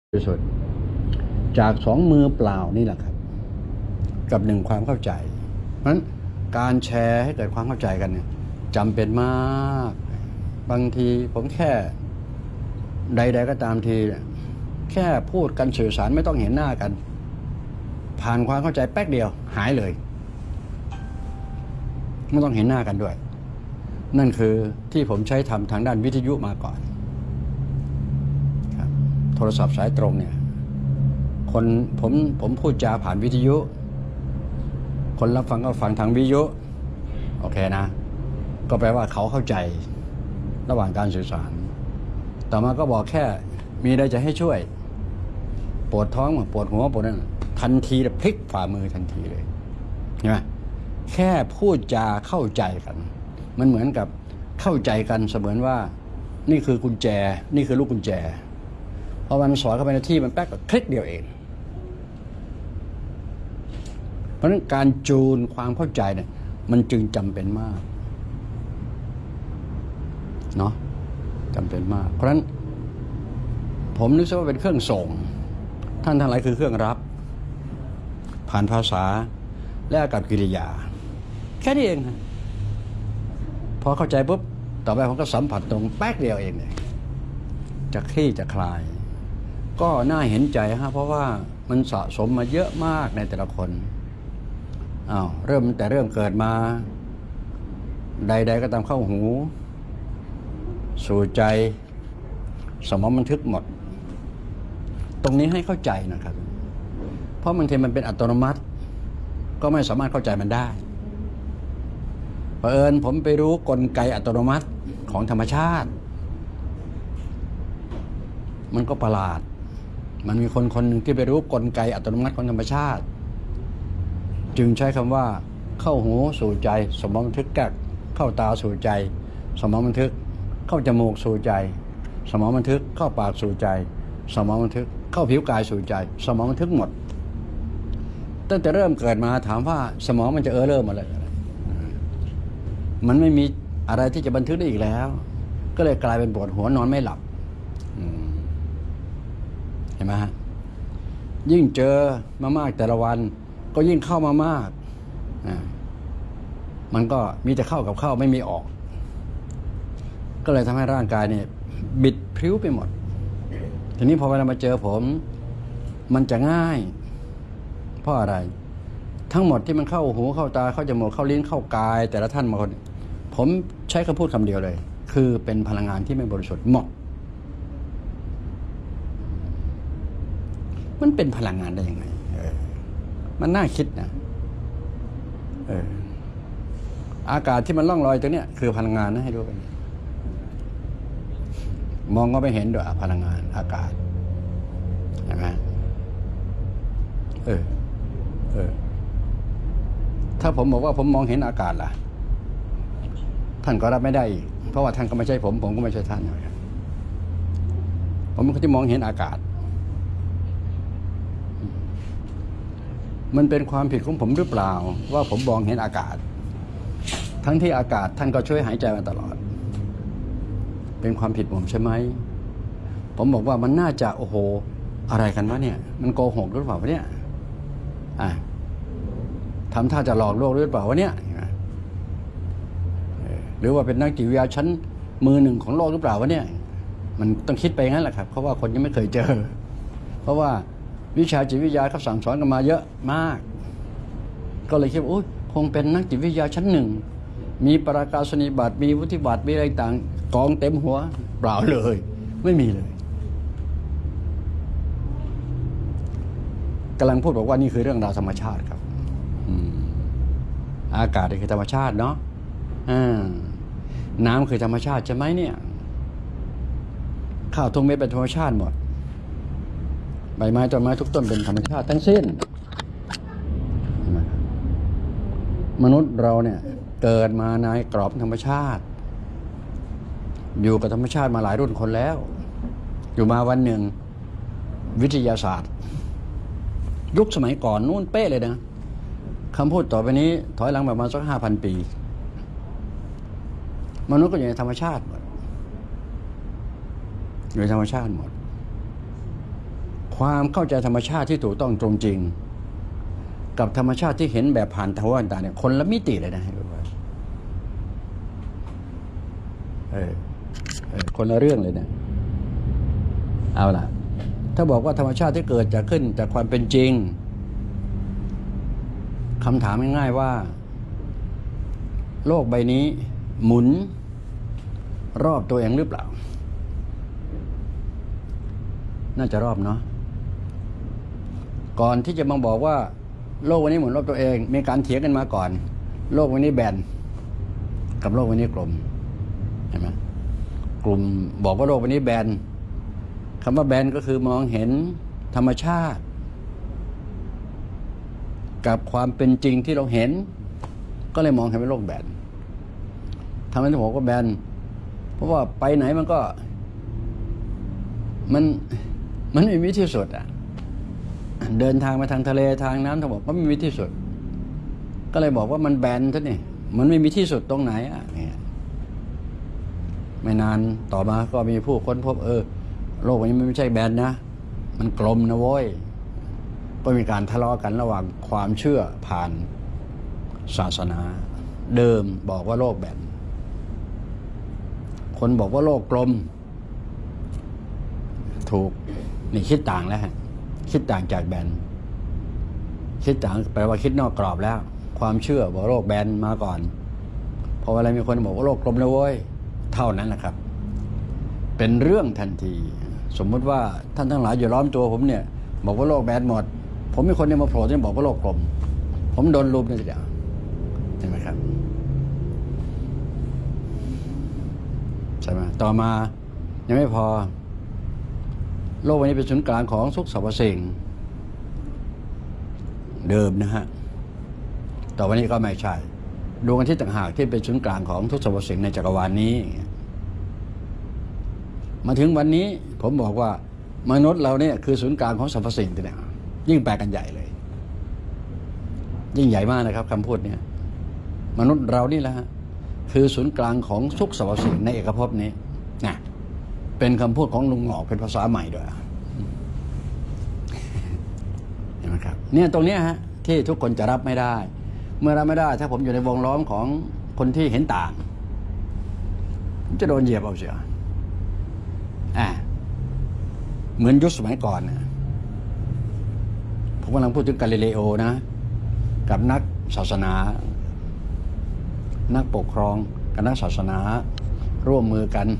ที่สุดจากสองมือเปล่านี่แหละครับกับหนึ่งความเข้าใจเพราะฉะนั้นการแชร์ให้เกิดความเข้าใจกันเนี่ยจำเป็นมากบางทีผมแค่ใดๆก็ตามทีแค่พูดกันสื่อสารไม่ต้องเห็นหน้ากันผ่านความเข้าใจแป๊กเดียวหายเลยไม่ต้องเห็นหน้ากันด้วยนั่นคือที่ผมใช้ทำทางด้านวิทยุมาก่อนโทรศัพท์สายตรงเนี่ยคนผมพูดจาผ่านวิทยุคนรับฟังก็ฟังทางวิทยุโอเคนะก็แปลว่าเขาเข้าใจระหว่างการสื่อสารต่อมาก็บอกแค่มีอะไรจะให้ช่วยปวดท้องปวดหัวปวดนั่นทันทีพลิกฝ่ามือทันทีเลยเห็นไหมแค่พูดจาเข้าใจกันมันเหมือนกับเข้าใจกันเสมือนว่านี่คือกุญแจนี่คือลูกกุญแจพอมันสอดเข้าไปในที่มันแป๊กก็คลิกเดียวเองเพราะฉะนั้นการจูนความเข้าใจเนี่ยมันจึงจำเป็นมากเนาะจำเป็นมากเพราะฉะนั้นผมนึกว่าเป็นเครื่องส่งท่านทั้งหลายคือเครื่องรับผ่านภาษาและอากับกิริยาแค่นี้เองพอเข้าใจปุ๊บต่อไปผมก็สัมผัสตรงแป๊กเดียวเองเลยจะคลี่จะคลายก็น่าเห็นใจเพราะว่ามันสะสมมาเยอะมากในแต่ละคนเริ่มเกิดมาใดๆก็ตามเข้าหูสู่ใจสมองบันทึกหมดตรงนี้ให้เข้าใจนะครับเพราะบางทีมันเป็นอัตโนมัติก็ไม่สามารถเข้าใจมันได้เผอิญผมไปรู้กลไกอัตโนมัติของธรรมชาติมันก็ประหลาดมันมีคนหนึ่งที่ไปรู้กลไกอัตโนมัติของธรรมชาติจึงใช้คำว่าเข้าหูสู่ใจสมองบันทึกกักเข้าตาสู่ใจสมองบันทึกเข้าจมูกสู่ใจสมองบันทึกเข้าปากสู่ใจสมองบันทึกเข้าผิวกายสู่ใจสมองบันทึกหมดตั้งแต่เริ่มเกิดมาถามว่าสมองมันจะเริ่มอะไรมันไม่มีอะไรที่จะบันทึกได้อีกแล้วก็เลยกลายเป็นปวดหัวนอนไม่หลับเห็นไหมฮะยิ่งเจอมามากแต่ละวันก็ยิ่งเข้ามามากมันก็มีแต่เข้ากับเข้าไม่มีออกก็เลยทำให้ร่างกายเนี่ยบิดพริ้วไปหมดทีนี้พอเวลามาเจอผมมันจะง่ายเพราะอะไรทั้งหมดที่มันเข้าหูเข้าตาเข้าจมูกเข้าลิ้นเข้ากายแต่ละท่านบางคนผมใช้คำพูดคำเดียวเลยคือเป็นพลังงานที่ไม่บริสุทธิ์หมดมันเป็นพลังงานได้ยังไงมันน่าคิดนะอากาศที่มันล่องลอยตรงนี้คือพลังงานนะให้ดูกันมองก็ไม่เห็นด้วยพลังงานอากาศใช่ไหมถ้าผมบอกว่าผมมองเห็นอากาศล่ะท่านก็รับไม่ได้อีกเพราะว่าท่านก็ไม่ใช่ผมก็ไม่ใช่ท่านผมเป็นคนที่มองเห็นอากาศมันเป็นความผิดของผมหรือเปล่าว่าผมมองเห็นอากาศทั้งที่อากาศท่านก็ช่วยหายใจมาตลอดเป็นความผิดผมใช่ไหมผมบอกว่ามันน่าจะโอ้โหอะไรกันวะเนี่ยมันโกหกหรือเปล่าวะเนี่ยทำท่าจะหลอกลวงหรือเปล่าวะเนี่ยหรือว่าเป็นนักจิตวิทยาชั้นมือหนึ่งของโลกหรือเปล่าวะเนี่ยมันต้องคิดไปงั้นแหละครับเพราะว่าคนยังไม่เคยเจอเพราะว่าวิชาจิตวิทยาเขาสั่งสอนกันมาเยอะมากก็เลยคิดว่าคงเป็นนักจิตวิทยาชั้นหนึ่งมีปรากาศนียบัตรมีวุฒิบัตรมีอะไรต่างกองเต็มหัวเปล่าเลยไม่มีเลยกำลังพูดบอกว่านี่คือเรื่องราวธรรมชาติครับอากาศคือธรรมชาติเนาะน้ำคือธรรมชาติใช่ไหมเนี่ยข้าวทุกเม็ดเป็นธรรมชาติหมดใบไม้ต้นไม้ทุกต้นเป็นธรรมชาติทั้งสิ้นมนุษย์เราเนี่ยเกิดมาในกรอบธรรมชาติอยู่กับธรรมชาติมาหลายรุ่นคนแล้วอยู่มาวันหนึ่งวิทยาศาสตร์ยุคสมัยก่อนนู่นเป๊ะเลยนะคำพูดต่อไปนี้ถอยหลังประมาณสัก 5,000 ปีมนุษย์ก็อยู่ในธรรมชาติหมดอยู่ในธรรมชาติหมดความเข้าใจธรรมชาติที่ถูกต้องตรงจริงกับธรรมชาติที่เห็นแบบผ่านทวารตาเนี่ยคนละมิติเลยนะให้รู้ไว้คนละเรื่องเลยนะเอาล่ะถ้าบอกว่าธรรมชาติที่เกิดจะขึ้นจากความเป็นจริงคำถามง่ายๆว่าโลกใบนี้หมุนรอบตัวเองหรือเปล่าน่าจะรอบเนาะก่อนที่จะมาบอกว่าโลกวันนี้หมุนรอบตัวเองมีการเถียงกันมาก่อนโลกวันนี้แบนกับโลกวันนี้กลมเห็นไหมกลุ่มบอกว่าโลกวันนี้แบนคำว่าแบนก็คือมองเห็นธรรมชาติกับความเป็นจริงที่เราเห็นก็เลยมองเห็นเป็นโลกแบนทำไมถึงบอกว่าแบนเพราะว่าไปไหนมันก็มันไม่มีที่สุดอ่ะเดินทางไปทางทะเลทางน้ำทั้งหมดก็ไม่มีที่สุดก็เลยบอกว่ามันแบนซะนี่มันไม่มีที่สุดตรงไหนอ่ะเนี่ยไม่นานต่อมาก็มีผู้ค้นพบโลกนี้มันไม่ใช่แบนนะมันกลมนะโว้ยก็มีการทะเลาะกันระหว่างความเชื่อผ่านศาสนาเดิมบอกว่าโลกแบนคนบอกว่าโลกกลมถูกนี่คิดต่างแล้วฮะคิดต่างจากแบนคิดต่างแปลว่าคิดนอกกรอบแล้วความเชื่อบอกโลกแบนมาก่อนพอเวลามีคนบอกว่าโลกกลมแล้วโว้ยเท่านั้นแหละครับเป็นเรื่องทันทีสมมติว่าท่านทั้งหลายอยู่ล้อมตัวผมเนี่ยบอกว่าโลกแบนหมดผมมีคนเนี่ยมาโผล่ที่บอกว่าโลกกลมผมโดนลุมเลยทีเดียวเห็นไหมครับใช่ไหมต่อมายังไม่พอโลกวันนี้เป็นศูนย์กลางของทุกสรรพสิ่งเดิมนะฮะต่อวันนี้ก็ไม่ใช่ดวงอาทิตย์ต่างหากที่เป็นศูนย์กลางของทุกสรรพสิ่งในจักรวาลนี้มาถึงวันนี้ผมบอกว่ามนุษย์เราเนี่ยคือศูนย์กลางของสรรพสิ่งทีเดียวยิ่งแปลกันใหญ่เลยยิ่งใหญ่มากนะครับคำพูดเนี่ยมนุษย์เรานี่แหละคือศูนย์กลางของทุกสรรพสิ่งในเอกภพนี้นะเป็นคำพูดของลุงหงอกเป็นภาษาใหม่ด้วยเห็นไหมครับเนี่ยตรงนี้ฮะที่ทุกคนจะรับไม่ได้เมื่อรับไม่ได้ถ้าผมอยู่ในวงล้อมของคนที่เห็นต่างผมจะโดนเหยียบเอาเสียเหมือนยุคสมัยก่อนนะผมกำลังพูดถึงกาลิเลโอนะกับนักศาสนานักปกครองกับนักศาสนาร่วมมือกัน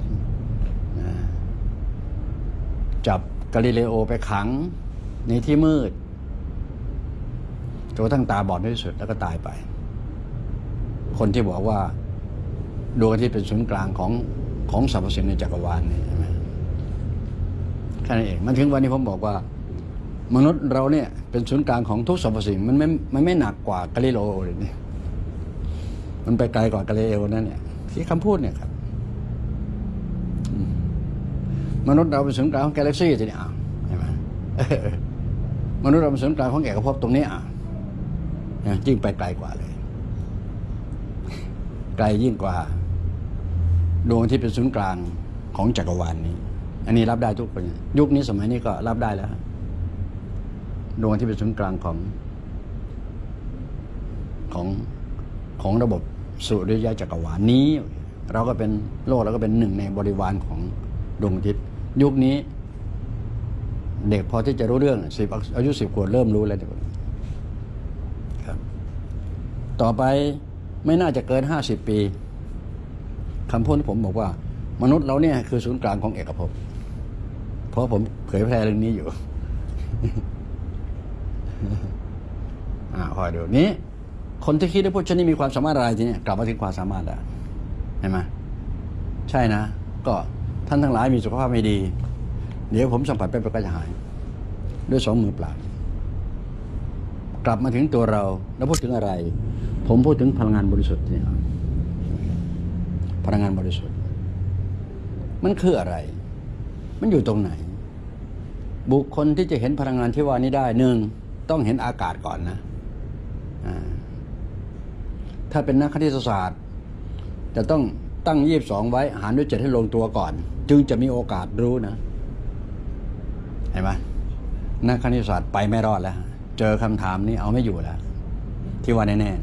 จับกาลิเลโอไปขังในที่มืดจนกระทั่งตาบอดที่สุดแล้วก็ตายไปคนที่บอกว่าดวงอาทิตย์เป็นศูนย์กลางของสรรพสิ่งในจักรวาลนี่ใช่ไหมแค่นั้นเองมันถึงวันนี้ผมบอกว่ามนุษย์เราเนี่ยเป็นศูนย์กลางของทุกสรรพสิ่งมันไม่หนักกว่ากาลิเลโอเลยนี่มันไปไกลกว่ากาลิเลโอนั่นเนี่ยที่คำพูดเนี่ยครับมนุษย์เราเป็นศูนย์กลางของกาแล็กซี่ทีนี้ใช่ไหมมนุษย์เราเป็นศูนย์กลางของเอกภพตรงนี้ยิ่งไปไกลกว่าเลยไกลยิ่งกว่าดวงที่เป็นศูนย์กลางของจักรวาลนี้อันนี้รับได้ทุกคนยุคนี้สมัยนี้ก็รับได้แล้วดวงที่เป็นศูนย์กลางของระบบสุริยะจักรวาลนี้เราก็เป็นโลกเราก็เป็นหนึ่งในบริวารของดวงอาทิตย์ยุคนี้เด็กพอที่จะรู้เรื่องอายุ10 ขวบเริ่มรู้แล้วครับต่อไปไม่น่าจะเกิน50 ปีคำพูดที่ผมบอกว่ามนุษย์เราเนี่ยคือศูนย์กลางของเอกภพเพราะผมเผยแพร่เรื่องนี้อยู่ คอยดูนี้คนที่คิดว่าพวกฉันนี่มีความสามารถอะไรทีนี้กลับมาถึงความสามารถแล้วเห็นไหมใช่นะก็ท่านทั้งหลายมีสุขภาพไม่ดีเดี๋ยวผมสัมผัสไปก็จะหายด้วย2 มือเปล่ากลับมาถึงตัวเราแล้วพูดถึงอะไรผมพูดถึงพลังงานบริสุทธิ์เนี่ยพลังงานบริสุทธิ์มันคืออะไรมันอยู่ตรงไหนบุคคลที่จะเห็นพลังงานที่ว่านี้ได้1ต้องเห็นอากาศก่อนนะถ้าเป็นนักคณิตศาสตร์จะต้องตั้ง22ไว้หารด้วย7ให้ลงตัวก่อนจึงจะมีโอกาสรู้นะเห็นไหมนักคณิตศาสตร์ไปไม่รอดแล้วเจอคำถามนี้เอาไม่อยู่แล้วที่ว่าแน่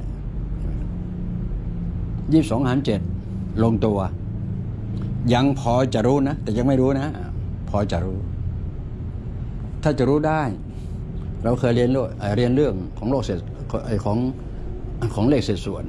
ๆ22 หาร 7ลงตัวยังพอจะรู้นะแต่ยังไม่รู้นะพอจะรู้ถ้าจะรู้ได้เราเคยเรียนเรื่องของโลกเศษของเลขเศษส่วน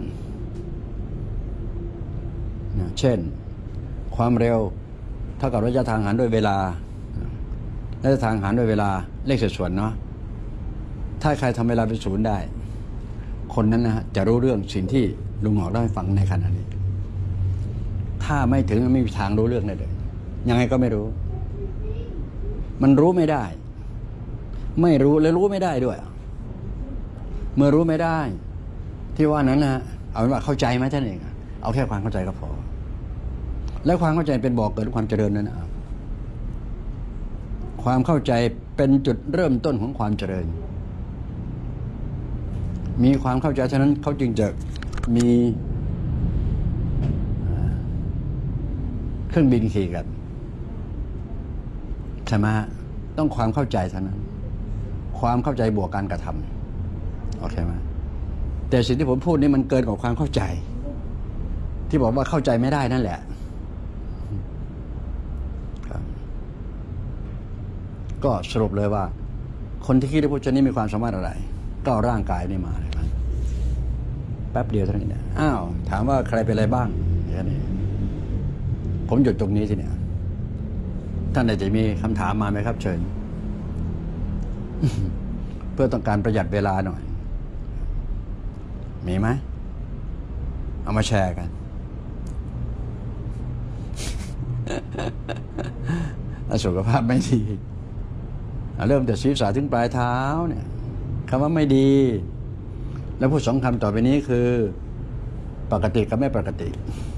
เช่นความเร็วเท่ากับระยะทางหารด้วยเวลาระยะทางหารด้วยเวลาเลขเศษส่วนเนาะถ้าใครทำเวลาเป็นศูนย์ได้คนนั้นนะจะรู้เรื่องสิ่งที่ลุงหอกเล่าให้ฟังในขณะนี้ถ้าไม่ถึงไม่มีทางรู้เรื่องได้เลยยังไงก็ไม่รู้มันรู้ไม่ได้ไม่รู้และรู้ไม่ได้ด้วยเมื่อรู้ไม่ได้ที่ว่านั้นนะเอาเป็นว่าเข้าใจไหมท่านเองเอาแค่ความเข้าใจก็พอและความเข้าใจเป็นบ่อเกิดความเจริญนั่นนะความเข้าใจเป็นจุดเริ่มต้นของความเจริญมีความเข้าใจฉะนั้นเขาจึงจะมีเครื่องบินขี่กันใช่ไหมต้องความเข้าใจเท่านั้นความเข้าใจบวกการกระทำโอเคไหมแต่สิ่งที่ผมพูดนี่มันเกินกว่าความเข้าใจที่บอกว่าเข้าใจไม่ได้นั่นแหละก็สรุปเลยว่าคนที่คิดได้พูดชนี้มีความสามารถอะไรก็เอาร่างกายนี่มาเลยแป๊บเดียวเท่านี้นะอ้าวถามว่าใครเป็นอะไรบ้างแค่นี้ผมหยุดตรงนี้ทีเนี่ยท่านใดจะมีคำถามมาไหมครับเชิญ เพื่อต้องการประหยัดเวลาหน่อยมีไหมเอามาแชร์กัน สุขภาพไม่ดีเริ่มแต่ศีรษะถึงปลายเท้าเนี่ยคำว่าไม่ดีแล้วพูด2 คำต่อไปนี้คือปกติกับไม่ปกติ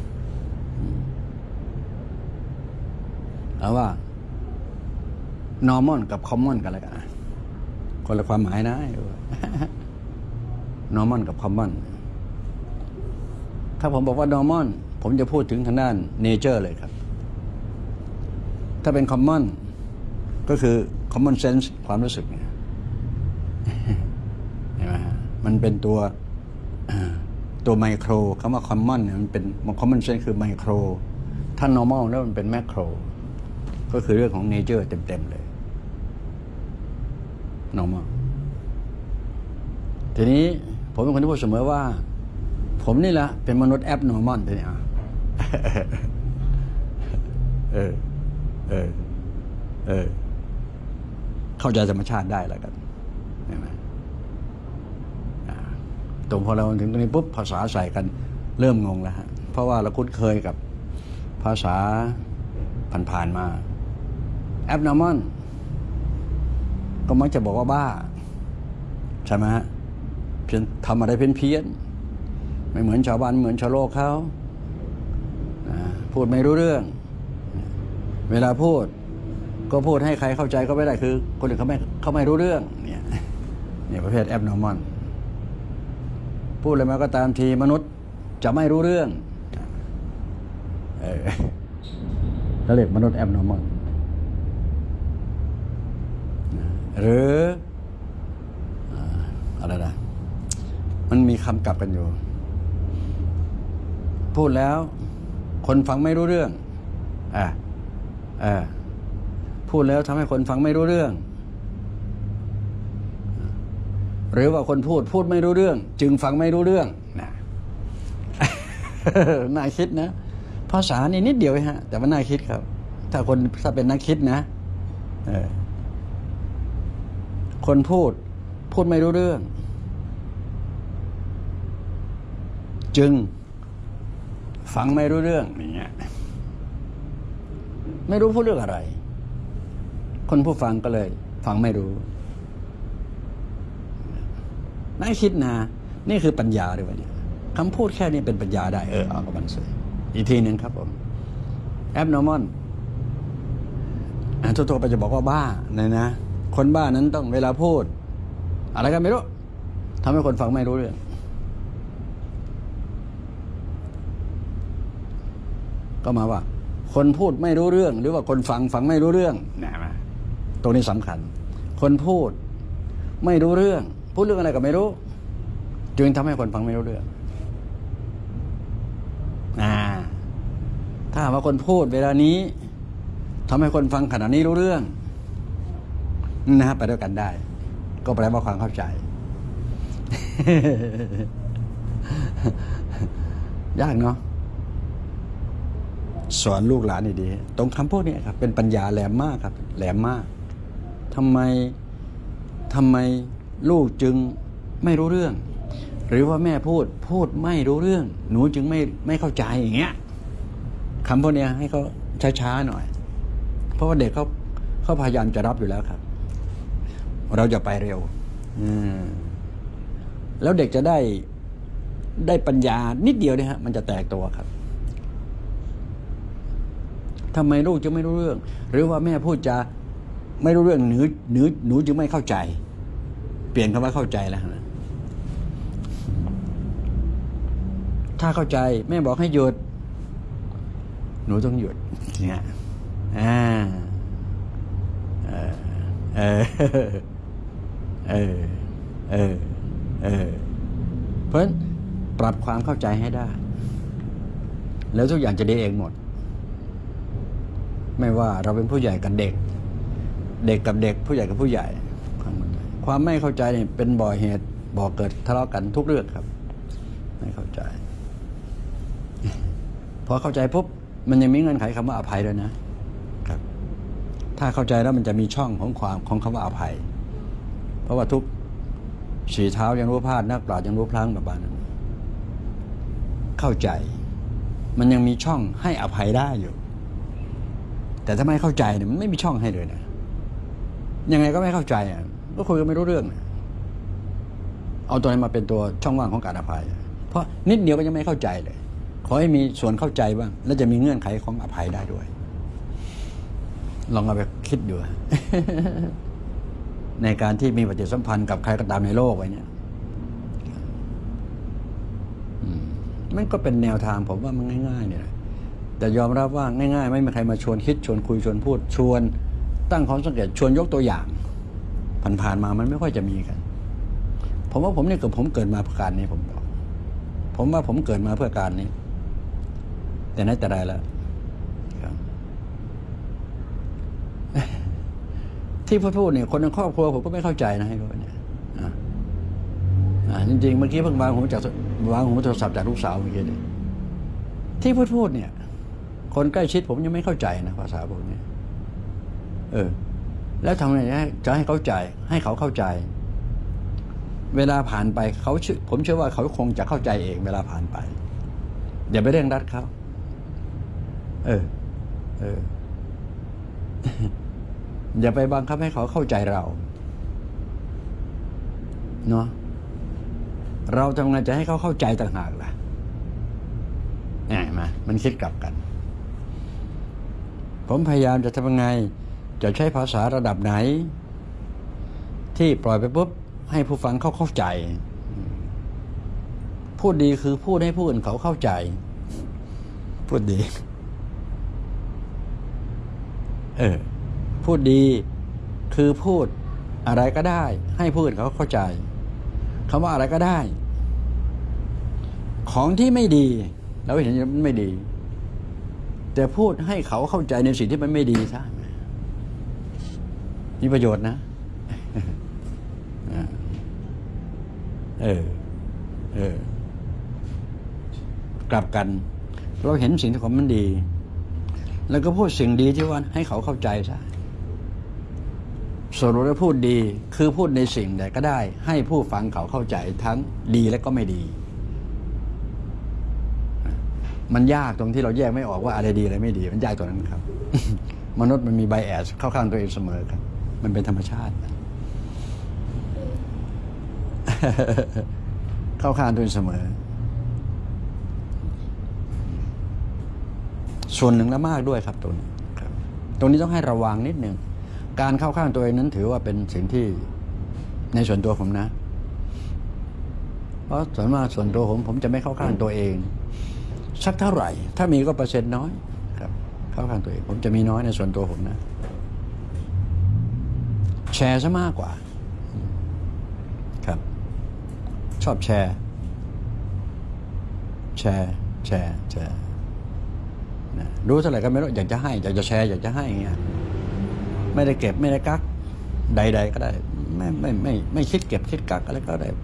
เอาว่า normal กับ common กันแล้วกันคนละความหมายนะ normal กับ common ถ้าผมบอกว่า normal ผมจะพูดถึงทางด้าน nature เลยครับถ้าเป็น common ก็คือ common sense ความรู้สึกเนี่ยเห็นไหมฮะมันเป็นตัวไมโครคำว่า common เนี่ยมันเป็น common sense คือไมโครถ้า normal แล้วมันเป็นแมคโครก็คือเรื่องของ nature เต็มๆเลย normal ทีนี้ผมเป็นคนที่พูดเสมอว่าผมนี่แหละเป็นมนุษย์ abnormal ทีนี้เข้าใจธรรมชาติได้แล้วกันใช่ไหมตรงพอเราถึงตรงนี้ปุ๊บภาษาใส่กันเริ่มงงแล้วฮะเพราะว่าเราคุ้นเคยกับภาษาผ่านๆมา abnormal ก็มักจะบอกว่าบ้าใช่ไหมฮะเพี้ยนทำอะไรเพี้ยนไม่เหมือนชาวบ้านเหมือนชาวโลกเขาพูดไม่รู้เรื่องเวลาพูดก็พูดให้ใครเข้าใจก็ไม่ได้คือคนอื่นเขาไม่รู้เรื่องเนี่ยประเภท abnormal พูดอะไรมาก็ตามทีมนุษย์จะไม่รู้เรื่องแล้วเรียกมนุษย์ abnormal หรืออะไรนะมันมีคำกลับกันอยู่พูดแล้วคนฟังไม่รู้เรื่องพูดแล้วทำให้คนฟังไม่รู้เรื่องหรือว่าคนพูดไม่รู้เรื่องจึงฟังไม่รู้เรื่องนะ น่าคิดนะภาษานี่นิดเดียวฮะแต่ว่าน่าคิดครับถ้าเป็นนักคิดนะคนพูดไม่รู้เรื่องจึงฟังไม่รู้เรื่องอย่างเงี้ยไม่รู้พูดเรื่องอะไรคนผู้ฟังก็เลยฟังไม่รู้น่าคิดนะนี่คือปัญญาด้วยเนี่ยคำพูดแค่นี้เป็นปัญญาได้เอากับมันเลยอีกทีหนึ่งครับผม abnormal ทั่วๆไปจะบอกว่าบ้านะคนบ้านั้นต้องเวลาพูดอะไรกันไม่รู้ทำให้คนฟังไม่รู้เรื่องก็มาว่าคนพูดไม่รู้เรื่องหรือว่าคนฟังไม่รู้เรื่องนะตรงนี้สำคัญคนพูดไม่รู้เรื่องพูดเรื่องอะไรก็ไม่รู้จึงทำให้คนฟังไม่รู้เรื่องถ้าว่าคนพูดเวลานี้ทำให้คนฟังขณะนี้รู้เรื่องนะฮะไปด้วยกันได้ก็แปลว่าความเข้าใจ ยากเนาะสอนลูกหลานดีๆตรงคำพูดนี้ครับเป็นปัญญาแหลมมากครับแหลมมากทำไมลูกจึงไม่รู้เรื่องหรือว่าแม่พูดไม่รู้เรื่องหนูจึงไม่เข้าใจอย่างเงี้ยคำพวกนี้ให้เขาช้าๆหน่อยเพราะว่าเด็กเขาพยายามจะรับอยู่แล้วครับเราจะไปเร็วแล้วเด็กจะได้ปัญญานิดเดียวเนี่ยฮะมันจะแตกตัวครับทำไมลูกจึงไม่รู้เรื่องหรือว่าแม่พูดจะไม่รู้เรื่องหนูจึงไม่เข้าใจเปลี่ยนคำว่าเข้าใจแล้วนะถ้าเข้าใจแม่บอกให้หยุดหนูต้องหยุดเนี่ยเพราะฉะนั้นปรับความเข้าใจให้ได้แล้วทุกอย่างจะดีเองหมดไม่ว่าเราเป็นผู้ใหญ่กับเด็กกับเด็กผู้ใหญ่กับผู้ใหญ่ความไม่เข้าใจเนี่ยเป็นบ่อเหตุบ่อเกิดทะเลาะกันทุกเรื่องครับไม่เข้าใจพอเข้าใจปุ๊บมันยังมีเงื่อนไขคำว่าอภัยด้วยนะครับถ้าเข้าใจแล้วมันจะมีช่องของคำว่าอภัยเพราะว่าทุกสี่เท้ายังรู้พลาดนักปราชญ์ยังรู้พลั้งแบบนั้นเข้าใจมันยังมีช่องให้อภัยได้อยู่แต่ถ้าไม่เข้าใจเนี่ยมันไม่มีช่องให้เลยนะยังไงก็ไม่เข้าใจก็คุยกันไม่รู้เรื่องเอาตัวนี้มาเป็นตัวช่องว่างของการอภัยเพราะนิดเดียวก็ยังไม่เข้าใจเลยขอให้มีส่วนเข้าใจบ้างแล้วจะมีเงื่อนไขของอภัยได้ด้วยลองเอาไปคิดดู ในการที่มีปฏิสัมพันธ์กับใครก็ตามในโลกไว้เนี่ยมันก็เป็นแนวทางผมว่ามันง่ายๆเนี่ยแต่ยอมรับว่าง่ายๆไม่มีใครมาชวนคิดชวนคุยชวนพูดชวนตั้งข้อสังเกตชวนยกตัวอย่างผ่านๆมามันไม่ค่อยจะมีกันผมว่าผมเกิดมาเพื่อการนี้ผมว่าผมเกิดมาเพื่อการนี้แต่ไหนแต่ไรแล้วที่พูดเนี่ยคนในครอบครัวผมก็ไม่เข้าใจนะให้เขาเนี่ยจริงๆเมื่อกี้เพิ่งวางหูโทรศัพท์จากลูกสาวเมื่อกี้เนี่ยที่พูดเนี่ยคนใกล้ชิดผมยังไม่เข้าใจนะภาษาพวกนี้แล้วทำไงจะให้เข้าใจให้เขาเข้าใจเวลาผ่านไปผมเชื่อว่าเขาคงจะเข้าใจเองเวลาผ่านไปอย่าไปเร่งรัดเขาอย่าไปบังคับให้เขาเข้าใจเราเนาะเราทำไงจะให้เขาเข้าใจต่างหากล่ะมันคิดกลับกันผมพยายามจะทำยังไงจะใช้ภาษาระดับไหนที่ปล่อยไปปุ๊บให้ผู้ฟังเขาเข้าใจพูดดีคือพูดให้ผู้อื่นเขาเข้าใจพูดดีพูดดีคือพูดอะไรก็ได้ให้ผู้อื่นเขาเข้าใจคำว่าอะไรก็ได้ของที่ไม่ดีเราเห็นมันไม่ดีแต่พูดให้เขาเข้าใจในสิ่งที่มันไม่ดีซะมีประโยชน์นะกลับกันเราเห็นสิ่งที่มันดีแล้วก็พูดสิ่งดีที่ว่าให้เขาเข้าใจซะส่วนเราพูดดีคือพูดในสิ่งใดก็ได้ให้ผู้ฟังเขาเข้าใจทั้งดีและก็ไม่ดีมันยากตรงที่เราแยกไม่ออกว่าอะไรดีอะไรไม่ดีมันยากตรงนั้นครับ มนุษย์มันมีไบแอสเข้าข้างตัวเองเสมอครับมันเป็นธรรมชาติ เข้าข้างตัวเองเสมอส่วนหนึ่งและมากด้วยครับตรงนี้ครับตรงนี้ต้องให้ระวังนิดนึงการเข้าข้างตัวเองนั้นถือว่าเป็นสิ่งที่ในส่วนตัวผมนะเพราะส่วนมากส่วนตัวผมจะไม่เข้าข้างตัวเองสักเท่าไหร่ถ้ามีก็เปอร์เซ็นต์น้อยครับเข้าข้างตัวเองผมจะมีน้อยในส่วนตัวผมนะแชร์ซะมากกว่าครับชอบแชร์นะรู้เท่าไหร่ก็ไม่รู้อยากจะให้อยากจะแชร์อยากจะให้อย่างเงี้ยไม่ได้เก็บไม่ได้กักใดๆก็ได้ไม่คิดเก็บคิดกักอะไรก็ได้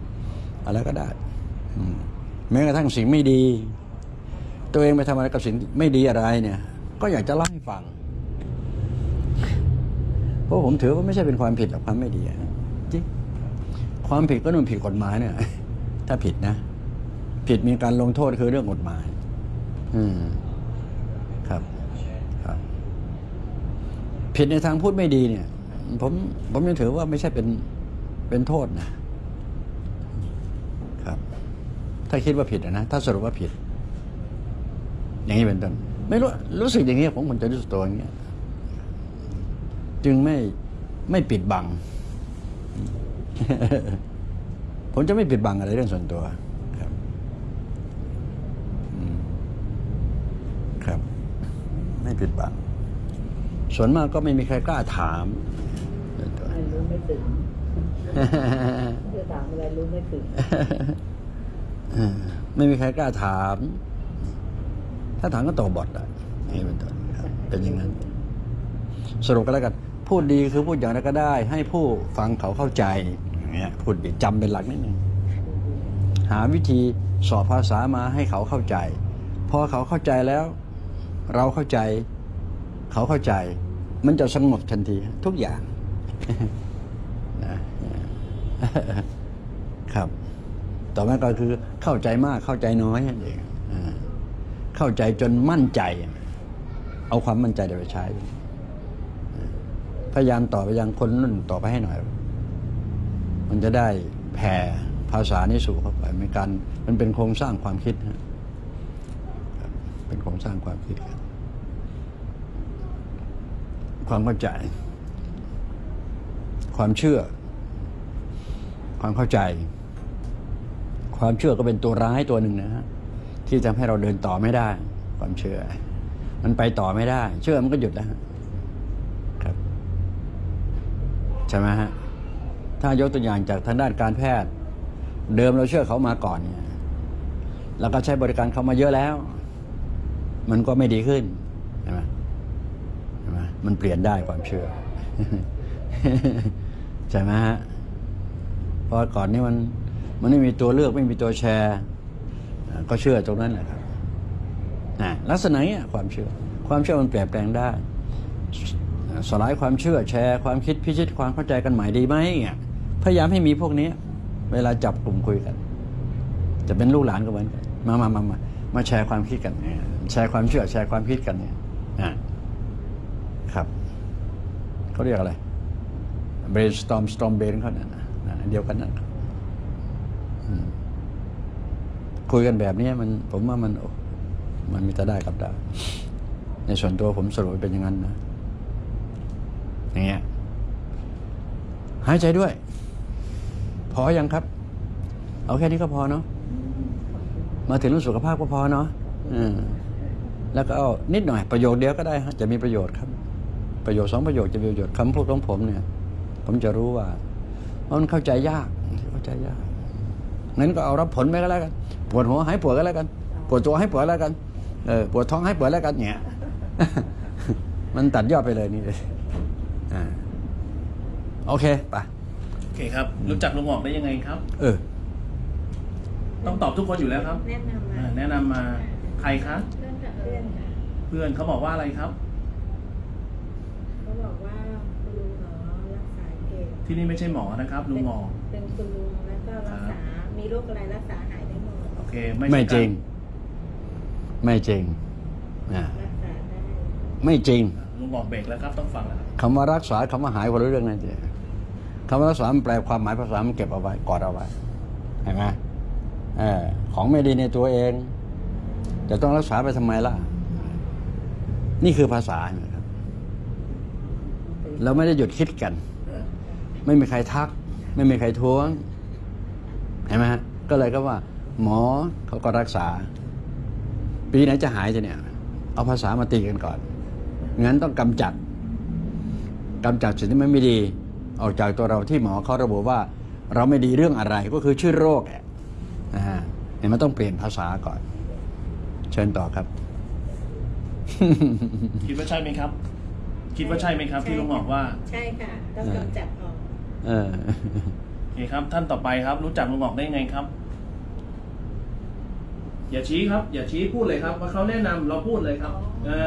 แม้กระทั่งสิ่งไม่ดีตัวเองไปทำอะไรกับสิ่งไม่ดีอะไรเนี่ยก็อยากจะเล่าให้ฟังเพราะผมถือว่าไม่ใช่เป็นความผิดหรอกความไม่ดีจริงความผิดก็นู่นผิดกฎหมายเนี่ยถ้าผิดนะผิดมีการลงโทษคือเรื่องกฎหมายครับผิดในทางพูดไม่ดีเนี่ยผมยังถือว่าไม่ใช่เป็นโทษนะครับถ้าคิดว่าผิดนะถ้าสรุปว่าผิดอย่างนี้เป็นต้นไม่รู้สึกอย่างนี้ผมจะรู้สึกตัวอย่างนี้จึงไม่ปิดบัง ผมจะไม่ปิดบังอะไรเรื่องส่วนตัวครับไม่ปิดบังส่วนมากก็ไม่มีใครกล้าถามรู้ไม่ถึงจะถามอะไรรู้ไม่ถึงไม่มีใครกล้าถามถ้าถามก็ตกบทนี่เป็นต้นเป็นอย่างนั้นสรุปกันแล้วกันพูดดีคือพูดอย่างไรก็ได้ให้ผู้ฟังเขาเข้าใจอย่างเงี้ยพูดดีจำเป็นหลักนิดนึงหาวิธีสอบภาษามาให้เขาเข้าใจพอเขาเข้าใจแล้วเราเข้าใจเขาเข้าใจมันจะสงบทันทีทุกอย่างนะครับต่อมาก็คือเข้าใจมากเข้าใจน้อยนั่นเองเข้าใจจนมั่นใจเอาความมั่นใจไปใช้พยายามต่อไปยังคนรุ่นต่อไปให้หน่อยมันจะได้แผ่ภาษานี้สู่เข้าไปมันเป็นโครงสร้างความคิดเป็นโครงสร้างความคิดความเข้าใจความเชื่อความเข้าใจความเชื่อก็เป็นตัวร้ายตัวหนึ่งนะฮะที่ทำให้เราเดินต่อไม่ได้ความเชื่อมันไปต่อไม่ได้เชื่อมันก็หยุดแล้วครับใช่ไหมฮะถ้ายกตัวอย่างจากทางด้านการแพทย์เดิมเราเชื่อเขามาก่อนเนี่ยแล้วก็ใช้บริการเขามาเยอะแล้วมันก็ไม่ดีขึ้นใช่ไหมมันเปลี่ยนได้ความเชื่อใช่ไหมฮะเพราะก่อนนี้มันไม่มีตัวเลือกไม่มีตัวแชร์ก็เชื่อตรงนั้นแหละครับลักษณะนี้ความเชื่อมันเปลี่ยนแปลงได้สลายความเชื่อแชร์ความคิดพิชิตความเข้าใจกันใหม่ดีไหมเนี่ยพยายามให้มีพวกนี้เวลาจับกลุ่มคุยกันจะเป็นลูกหลานก็เหมือนกันมาแชร์ความคิดกันแชร์ความเชื่อแชร์ความคิดกันเนี่ยครับเขาเรียกอะไร brainstorm storm brain เขาเนี่ยเดียวกันนั่นคุยกันแบบนี้ผมว่ามันมีแต่ได้กับได้ในส่วนตัวผมสรุปเป็นอย่างนั้นนะอย่างเงี้ยหายใจด้วยพอยังครับเอาแค่นี้ก็พอเนาะมาถึงเรื่องสุขภาพก็พอเนาะแล้วก็เอานิดหน่อยประโยคเดียวก็ได้จะมีประโยชน์ครับประโยชน์2ประโยคจะมีประโยชน์คำพูดของผมเนี่ยผมจะรู้ว่ามันเข้าใจยากงั้นก็เอารับผลไปก็แล้วกันปวดหัวหายปวดก็แล้วกันปวดตัวให้ปวดแล้วกันปวดท้องให้ปวดแล้วกันเนี่ยมันตัดยอดไปเลยนี่โอเคไปโอเคครับรู้จักลุงหงอกได้ยังไงครับต้องตอบทุกคนอยู่แล้วครับแนะนำมาใครคะเพื่อนเขาบอกว่าอะไรครับเขาบอกว่าคุณลุงหมอรักษาเก่งที่นี่ไม่ใช่หมอนะครับลุงหมอเป็นคุณลุงแล้วก็รักษามีโรคอะไรรักษาหายได้หมดโอเคไม่จริงรักษาได้ไม่จริงลุงบอกเบรกแล้วครับต้องฟังแล้วคำว่ารักษาคำว่าหายคนละเรื่องนั่นเองคำว่ารักษามันแปลความหมายภาษามันเก็บเอาไว้กอดเอาไว้เห็นไหมของไม่ดีในตัวเองจะต้องรักษาไปทำไมล่ะนี่คือภาษานะครับเราไม่ได้หยุดคิดกันไม่มีใครทักไม่มีใครท้วงเห็นไหมฮะก็เลยก็ว่าหมอเขาก็รักษาปีไหนจะหายจะเนี่ยเอาภาษามาตีกันก่อนงั้นต้องกำจัดสิ่งที่มันไม่ดีออกจากตัวเราที่หมอเขาระบุว่าเราไม่ดีเรื่องอะไรก็คือชื่อโรคเห็นมันต้องเปลี่ยนภาษาก่อนเชิญต่อครับคิดว่าใช่ไหมครับ คิดว่าใช่ไหมครับที่ลุงบอกว่าใช่ค่ะต้องกำจัดออกโอเคครับท่านต่อไปครับ รู้จักลุงหงอกได้ไงครับ อย่าชี้ครับ อย่าชี้พูดเลยครับว่าเขาแนะนำเราพูดเลยครับ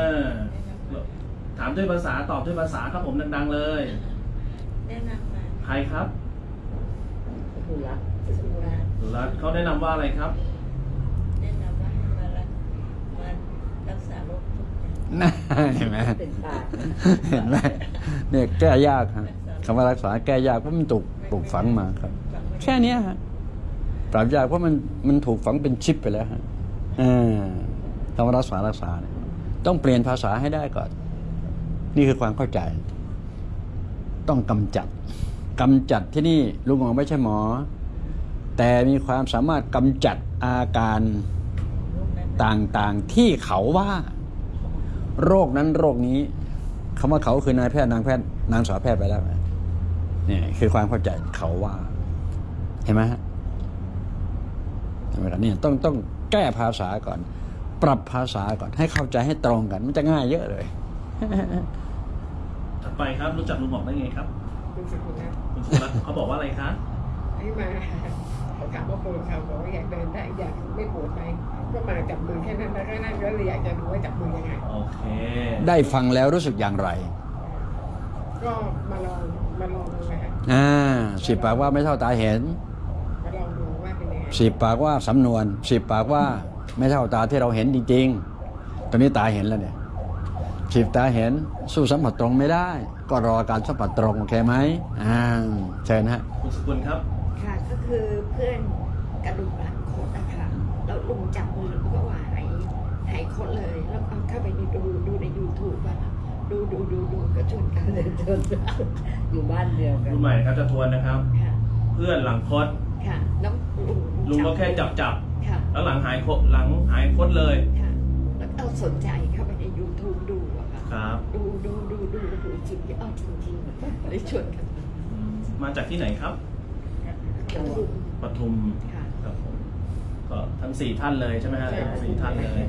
ถามด้วยภาษาตอบด้วยภาษาครับผมดังๆเลยแนะนำมาใครครับสุรัตน์รัตน์เขาแนะนำว่าอะไรครับแนะนำว่าให้มารักษาโรคทุกอย่างเห็นไหมเห็นไหมเนี่ยแก้ยากครับคำว่ารักษาแก้ยากเพราะมันถูกปลูกฝังมาครับแค่นี้ฮะปราบยากเพราะมันถูกฝังเป็นชิปไปแล้วฮะคำว่ารักษาเนี่ยต้องเปลี่ยนภาษาให้ได้ก่อนนี่คือความเข้าใจต้องกำจัดที่นี่ลุงหงอกไม่ใช่หมอแต่มีความสามารถกำจัดอาการต่างๆที่เขาว่าโรคนั้นโรคนี้คำว่าเขาคือนายแพทย์นางแพทย์นางสาวแพทย์ไปแล้วนี่คือความเข้าใจเขาว่าเห็นไหมฮะนี่ต้องแก้ภาษาก่อนปรับภาษาก่อนให้เข้าใจให้ตรงกันมันจะง่ายเยอะเลยต่อไปครับรู้จักลุงหงอกได้ไงครับคุณสุรัตน์เขาบอกว่าอะไรคะให้มาเขาถามว่าปวดเขาบอกว่าอยากเดินได้อยากไม่ปวดไหมก็มาจับมือแค่นั้นแล้วก็นั่นก็เลยอยากจะรู้ว่าจับมือยังไงโอเคได้ฟังแล้วรู้สึกอย่างไรก็มาลองดูนะคะ 10 ปากว่าไม่เท่าตาเห็นมาลองดูว่าเป็นยังไง 10 ปากว่าสำนวน10 ปากว่าไม่เท่าตาที่เราเห็นจริงๆตอนนี้ตาเห็นแล้วเนี่ย10 ตาเห็นสู้สัมผัสตรงไม่ได้ก็รอการสัมผัสตรงโอเคไหมเชิญฮะคุณสกุลครับค่ะก็คือเพื่อนกระดูกหลังคดนะคะแล้วลุงจับมือแล้วก็ว่าหายคดเลยแล้วเอาเข้าไปดูใน YouTube ว่าดูก็ชวนกันเลยอยู่บ้านเดียวกันรุ่นใหม่ครับจะทวนนะครับเพื่อนหลังคดค่ะแล้วลุงก็แค่จับแล้วหลังหายคดเลยแล้วเอาสนใจเข้าไปใน YouTube ดูอะค่ะดูจริงๆจริงๆเลยชวนกันมาจากที่ไหนครับปทุมครับผมก็ทั้ง4ท่านเลยใช่ไหมฮะ4ท่านเลย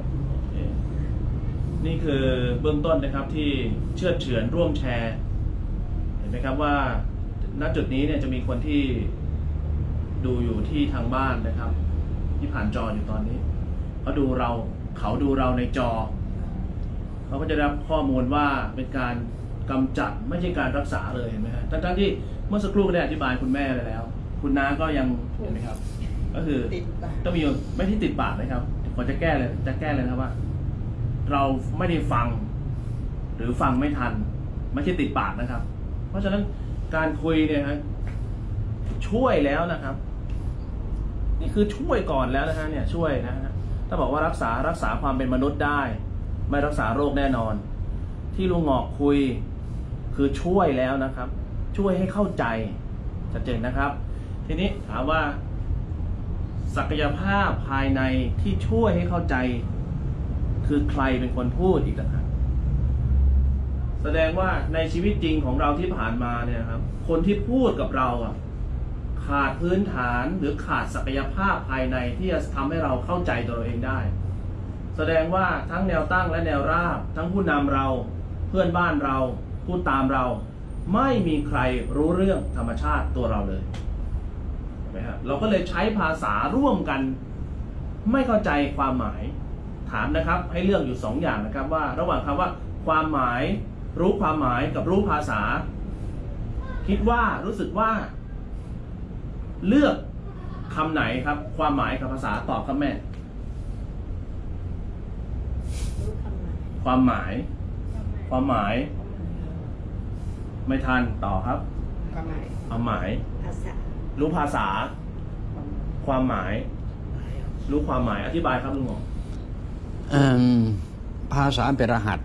นี่คือเบื้องต้นนะครับที่เชื่อเฉือนร่วมแชร์เห็นไหมครับว่าณจุดนี้เนี่ยจะมีคนที่ดูอยู่ที่ทางบ้านนะครับที่ผ่านจออยู่ตอนนี้เขาดูเราในจอเขาก็จะได้รับข้อมูลว่าเป็นการกำจัดไม่ใช่การรักษาเลยเห็นไหมฮะทั้งที่เมื่อสักครู่ได้อธิบายคุณแม่ไปแล้วคุณน้าก็ยังเห็นไหมครับก็คือต้องมีไม่ที่ติดปากนะครับผมจะแก้เลยนะครับว่าเราไม่ได้ฟังหรือฟังไม่ทันไม่ใช่ติดปากนะครับเพราะฉะนั้นการคุยเนี่ยฮะช่วยแล้วนะครับนี่คือช่วยก่อนแล้วนะฮะเนี่ยช่วยนะฮะถ้าบอกว่ารักษาความเป็นมนุษย์ได้ไม่รักษาโรคแน่นอนที่ลุงหงอกคุยคือช่วยแล้วนะครับช่วยให้เข้าใจชัดเจนนะครับทีนี้ถามว่าศักยภาพภายในที่ช่วยให้เข้าใจคือใครเป็นคนพูดอีกต่างหากแสดงว่าในชีวิตจริงของเราที่ผ่านมาเนี่ยครับคนที่พูดกับเราขาดพื้นฐานหรือขาดศักยภาพภายในที่จะทำให้เราเข้าใจตัวเราเองได้แสดงว่าทั้งแนวตั้งและแนวราบทั้งผู้นำเราเพื่อนบ้านเราผู้ตามเราไม่มีใครรู้เรื่องธรรมชาติตัวเราเลยเห็นไหมครับเราก็เลยใช้ภาษาร่วมกันไม่เข้าใจความหมายถามนะครับให้เลือกอยู่2 อย่างนะครับว่าระหว่างคำว่าความหมายรู้ความหมายกับรู้ภาษาคิดว่ารู้สึกว่าเลือกคำไหนครับความหมายกับภาษาตอบครับแม่ความหมายไม่ทันต่อครับความหมายรู้ภาษาความหมายรู้ความหมายอธิบายครับลุงหมอภาษาเป็นรหัส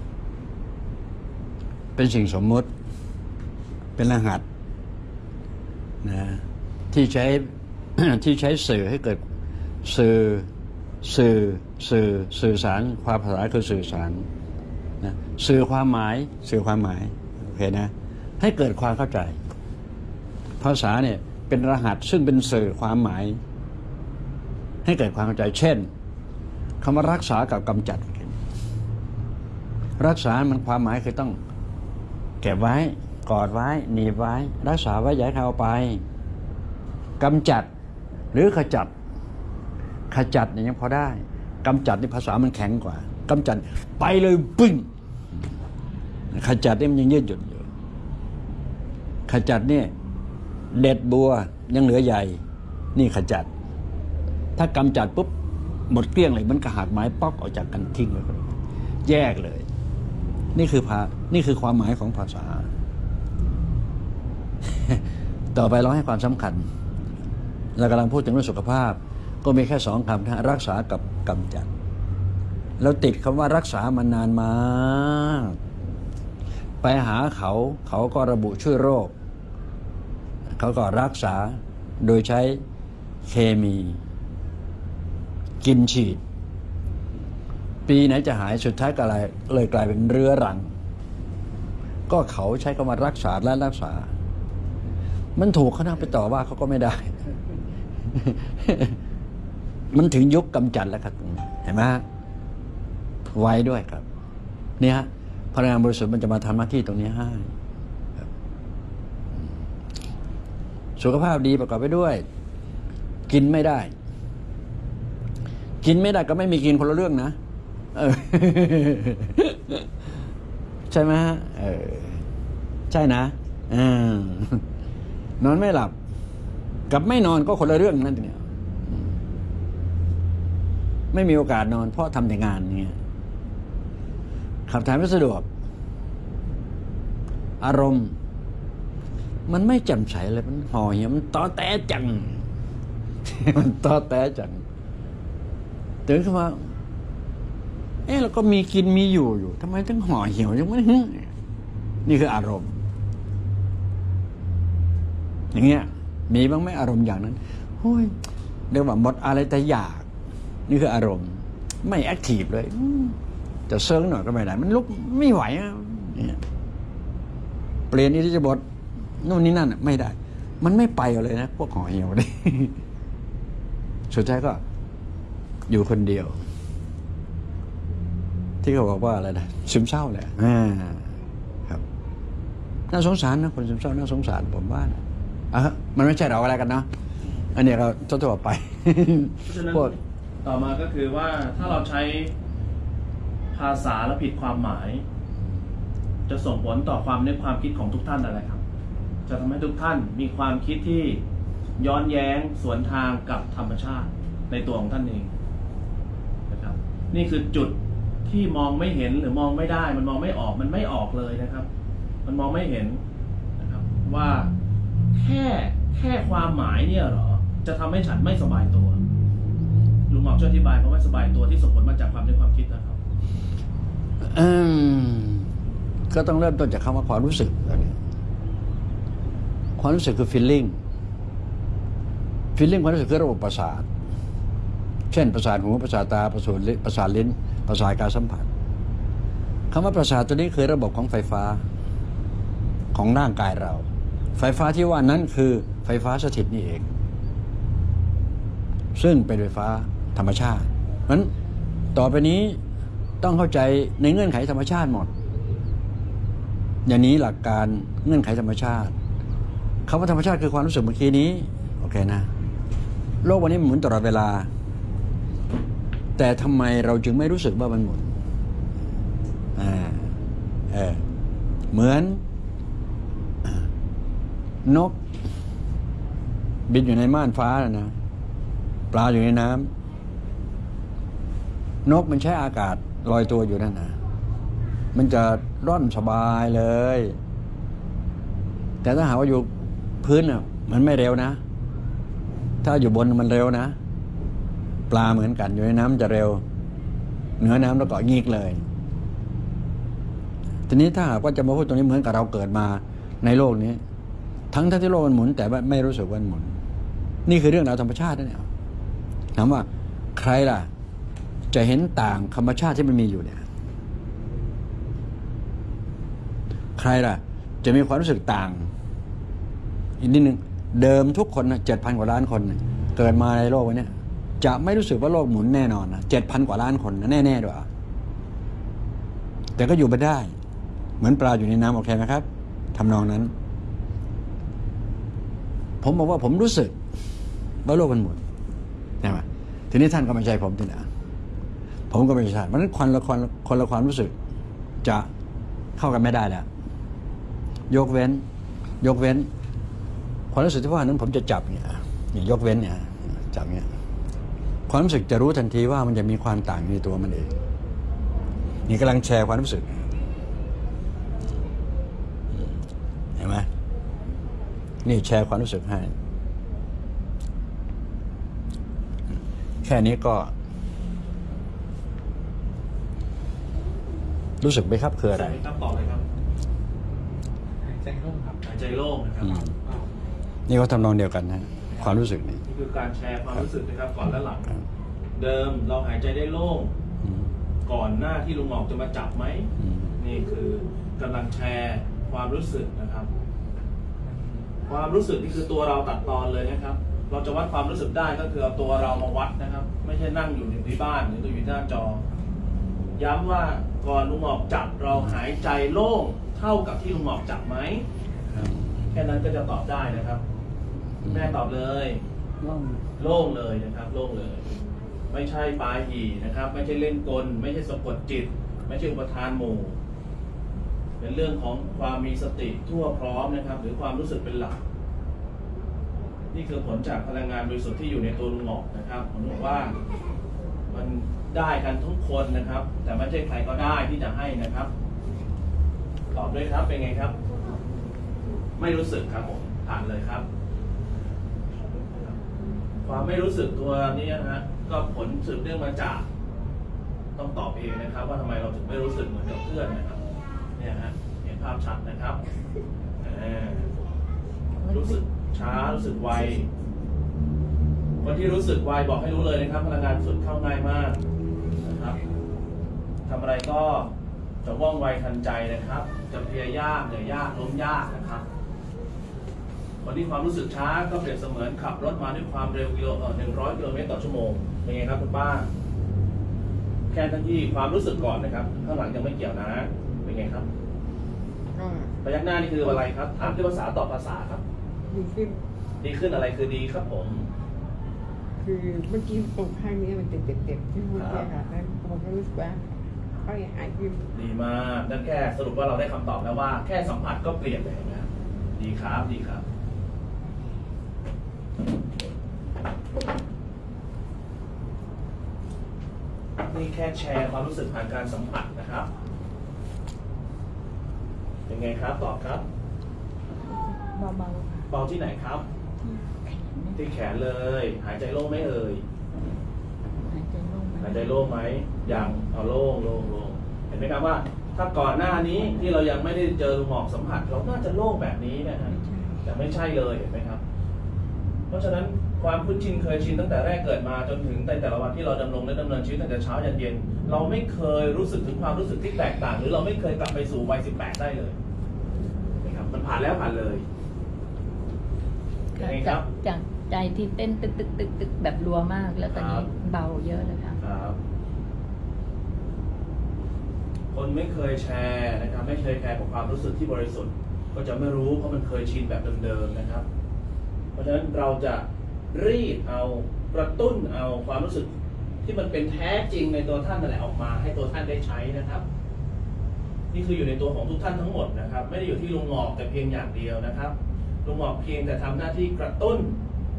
เป็นสิ่งสมมุติเป็นรหัสนะที่ใช้ สื่อให้เกิดสื่อสารภาษาคือสื่อสารนะสื่อความหมายโอเคนะให้เกิดความเข้าใจภาษาเนี่ยเป็นรหัสซึ่งเป็นสื่อความหมายให้เกิดความเข้าใจเช่นคำว่ารักษากับกำจัดรักษามันความหมายคือต้องเก็บไว้กอดไว้หนีบไว้รักษาไว้อย่าให้ใครเอาไปกำจัดหรือขจัดเนี่ยยังพอได้กำจัดในภาษามันแข็งกว่ากำจัดไปเลยปึ้งขจัดนี่มันยังยืดหยุ่นอยู่ขจัดเนี่ยเด็ดบัวยังเหลือใหญ่นี่ขจัดถ้ากำจัดปุ๊บหมดเกลี้ยงเลยมันกระหักไม้ป๊อกออกจากกันทิ้งเลยแยกเลยนี่คือความหมายของภาษา ต่อไปเราให้ความสำคัญเรากำลังพูดถึงเรื่องสุขภาพก็มีแค่2 คำนะรักษากับกำจัดแล้วติดคำว่ารักษามานานมากไปหาเขาก็ระบุชื่อโรคเขาก็รักษาโดยใช้เคมีกินฉีดปีไหนจะหายสุดท้ายก็เลยกลายเป็นเรื้อรังก็เขาใช้คำว่ารักษาและรักษามันถูกเขานั่งไปต่อว่าเขาก็ไม่ได้ มันถึงยุคกำจัดแล้วครับเห็นไหมไว้ด้วยครับนี่ฮะพลังงานบริสุทธิ์มันจะมาทำหน้าที่ตรงนี้ให้สุขภาพดีประกอบไปด้วยกินไม่ได้ก็ไม่มีกินคนละเรื่องนะใช่ไหมฮะใช่นะนอนไม่หลับกับไม่นอนก็คนละเรื่องนั่นเนี่ยไม่มีโอกาสนอนเพราะทำแต่งานเนี่ยขับถ่ายไม่สะดวกอารมณ์มันไม่แจ่มใสเลยมันห่อเหี่ยวมันต้อแต้จังมันต้อแต้จังตื่นขึ้นมาเราก็มีกินมีอยู่ทำไมถึงห่อเหี่ยวยังไม่นี่คืออารมณ์อย่างเงี้ยมีบ้างไหมอารมณ์อย่างนั้นโอ้ยเรียกว่าหมดอะไรแต่อยากนี่คืออารมณ์ไม่แอคทีฟเลยจะเซิร์งหน่อยก็ไม่ได้มันลุกไม่ไหวเนี่ยเปลี่ยนอิริยาบถนู่นนี่นั่นไม่ได้มันไม่ไปเลยนะพวกห่อเหี่ยวเลยสุดท้ายก็อยู่คนเดียวที่เขาบอกว่าอะไรนะซึมเศร้าแหละครับน่าสงสารนะคนซึมเศร้าน่าสงสารผมว่านะมันไม่ใช่เราอะไรกันเนาะอันนี้เราทั่วไปเพราะฉะนั้นต่อมาก็คือว่าถ้าเราใช้ภาษาแล้วผิดความหมายจะส่งผลต่อความนึกความคิดของทุกท่านอะไรครับจะทำให้ทุกท่านมีความคิดที่ย้อนแย้งสวนทางกับธรรมชาติในตัวของท่านเองนะครับนี่คือจุดที่มองไม่เห็นหรือมองไม่ได้มันมองไม่ออกมันไม่ออกเลยนะครับมันมองไม่เห็นนะครับว่าแค่ความหมายเนี่ยเหรอจะทำให้ฉันไม่สบายตัวลุงหมอกช่วยอธิบายคำว่าสบายตัวที่ส่งผลมาจากความนึกความคิดนะครับก็ต้องเริ่มต้นจากคำว่าความรู้สึกความรู้สึกคือ feeling ความรู้สึกคือระบบประสาทเช่นประสาทหูประสาทตาประสาทลิ้นประสาทการสัมผัสคำว่าประสาทตัวนี้คือระบบของไฟฟ้าของร่างกายเราไฟฟ้าที่ว่านั้นคือไฟฟ้าสถิตนี่เองซึ่งเป็นไฟฟ้าธรรมชาตินั้นต่อไปนี้ต้องเข้าใจในเงื่อนไขธรรมชาติหมดอย่างนี้หลักการเงื่อนไขธรรมชาติคำว่าธรรมชาติคือความรู้สึกเมื่อกี้นี้โอเคนะโลกวันนี้มันหมุนตลอดเวลาแต่ทำไมเราจึงไม่รู้สึกว่ามันหมุนเหมือนนกบินอยู่ในม่านฟ้านะปลาอยู่ในน้ำนกมันใช้อากาศลอยตัวอยู่นั่นนะมันจะร่อนสบายเลยแต่ถ้าหากว่าอยู่พื้นน่ะมันไม่เร็วนะถ้าอยู่บนมันเร็วนะปลาเหมือนกันอยู่ในน้ำจะเร็วเหนือน้ำแล้วก็งีกเลยทีนี้ถ้าหากว่าจะมาพูดตรงนี้เหมือนกับเราเกิดมาในโลกนี้ทั้งที่โลกมันหมุนแต่ไม่รู้สึกว่ามันหมุนนี่คือเรื่องราวธรรมชาตินั่นเองถามว่าใครล่ะจะเห็นต่างธรรมชาติที่มันมีอยู่เนี่ยใครล่ะจะมีความรู้สึกต่างอีกนิดนึงเดิมทุกคนนะ7,000 กว่าล้านคนนะเกิดมาในโลกวันนี้จะไม่รู้สึกว่าโลกหมุนแน่นอนนะ7,000 กว่าล้านคนนะแน่ๆด้วยแต่ก็อยู่ไปได้เหมือนปลาอยู่ในน้ำโอเคไหมครับทำนองนั้นผมบอกว่าผมรู้สึกว่าโลกมันหมุนใช่ไหมทีนี้ท่านก็ไม่ใช่ผมทีนะผมก็ไม่ใช่เพราะฉะนั้นคนละความรู้สึกจะเข้ากันไม่ได้แล้วยกเว้นความรู้สึกที่ว่านั้นผมจะจับเนี่ยยกเว้นเนี่ยจับเนี่ยความรู้สึกจะรู้ทันทีว่ามันจะมีความต่างในตัวมันเองนี่กำลังแชร์ความรู้สึกเห็นไหมนี่แชร์ความรู้สึกให้แค่นี้ก็รู้สึกไหมครับคืออะไรครับตอบเลยครับหายใจโล่งครับหายใจโล่งนะครับนี่ก็ทำนองเดียวกันนะความรู้สึกนี่คือการแชร์ความรู้สึกนะครับก่อนและหลังเดิมเราหายใจได้โล่งก่อนหน้าที่ลุงหงอกจะมาจับไหมนี่คือกำลังแชร์ความรู้สึกนะครับความรู้สึกนี่คือตัวเราตัดตอนเลยนะครับเราจะวัดความรู้สึกได้ก็คือเอาตัวเรามาวัดนะครับไม่ใช่นั่งอยู่ที่บ้านหรือตัวอยู่หน้าจอย้ำว่าก่อนลุงหงอกจับเราหายใจโล่งเท่ากับที่ลุงหงอกจับไหมแค่นั้นก็จะตอบได้นะครับแม่ตอบเลยโล่งเลยนะครับโล่งเลยไม่ใช่ปาหี่นะครับไม่ใช่เล่นกลไม่ใช่สะกดจิตไม่ใช่อุปทานหมู่เป็นเรื่องของความมีสติทั่วพร้อมนะครับหรือความรู้สึกเป็นหลักนี่คือผลจากพลังงานบริสุทธิ์ที่อยู่ในตัวลุงหงอกนะครับผมบอกว่ามันได้กันทุกคนนะครับแต่ไม่ใช่ใครก็ได้ที่จะให้นะครับตอบด้วยครับเป็นไงครับไม่รู้สึกครับผมผ่านเลยครับความไม่รู้สึกตัวนี้นะฮะก็ผลสืบเนื่องมาจากต้องตอบเองนะครับว่าทำไมเราถึงไม่รู้สึกเหมือนกับเพื่อนนะครับเนี่ยฮะเห็นภาพชัดนะครับรู้สึกช้ารู้สึกไวคนที่รู้สึกไวบอกให้รู้เลยนะครับพลังงานสุดเข้าง่ายมากนะครับทำอะไรก็จะว่องไวทันใจนะครับจะเพลียยากเหนื่อยยากล้มยากนะครับคนที่ความรู้สึกช้าก็เปรียบเสมือนขับรถมาด้วยความเร็ว100 กิโลเมตรต่อชั่วโมงเป็นไงครับคุณป้าแค่ทั้งที่ความรู้สึกก่อนนะครับข้างหลังยังไม่เกี่ยวนะเป็นไงครับพยักหน้านี่คืออะไรครับถามด้วยภาษาตอบภาษาครับดีขึ้นอะไรคือดีครับผมคือเมื่อกี้ตรงข้างนี้มันเจ็บที่หัวใจค่ะแล้วผมก็รู้สึกว่าเขาอยากหายขึ้นดีมากนั่นแค่สรุปว่าเราได้คำตอบแล้วว่าแค่สัมผัสก็เปลี่ยนเลยนะดีครับดีครับนี่แค่แชร์ความรู้สึกผ่านการสัมผัสนะครับเป็นไงครับตอบครับเบาเบาที่ไหนครับที่แขนเลยหายใจโล่งไหมเอ่ยหายใจโล่งไหมยังเอาโล่งเห็นไหมครับว่าถ้าก่อนหน้านี้ที่เรายังไม่ได้เจอลุงหงอกสัมผัสเราน่าจะโล่งแบบนี้นะฮะแต่ไม่ใช่เลยเห็นไหมครับเพราะฉะนั้นความคุ้นชินเคยชินตั้งแต่แรกเกิดมาจนถึงแต่ละวันที่เราดำรงและดำเนินชีวิตตั้งแต่เช้ายันเย็นเราไม่เคยรู้สึกถึงความรู้สึกที่แตกต่างหรือเราไม่เคยกลับไปสู่วัย18ได้เลยนะครับมันผ่านแล้วผ่านเลยจากใจที่เต้นตึกแบบรัวมากแล้วตอนนี้เบาเยอะเลยค่ะคนไม่เคยแชร์นะครับไม่เคยแชร์กับความรู้สึกที่บริสุทธิ์ก็จะไม่รู้เพราะมันเคยชินแบบเดิมๆนะครับเพราะฉะนั้นเราจะรีดเอากระตุ้นเอาความรู้สึกที่มันเป็นแท้จริงในตัวท่านนั่นแหละออกมาให้ตัวท่านได้ใช้นะครับนี่คืออยู่ในตัวของทุกท่านทั้งหมดนะครับไม่ได้อยู่ที่ลุงหงอกแต่เพียงอย่างเดียวนะครับลุงหงอกเพียงแต่ทำหน้าที่กระตุ้น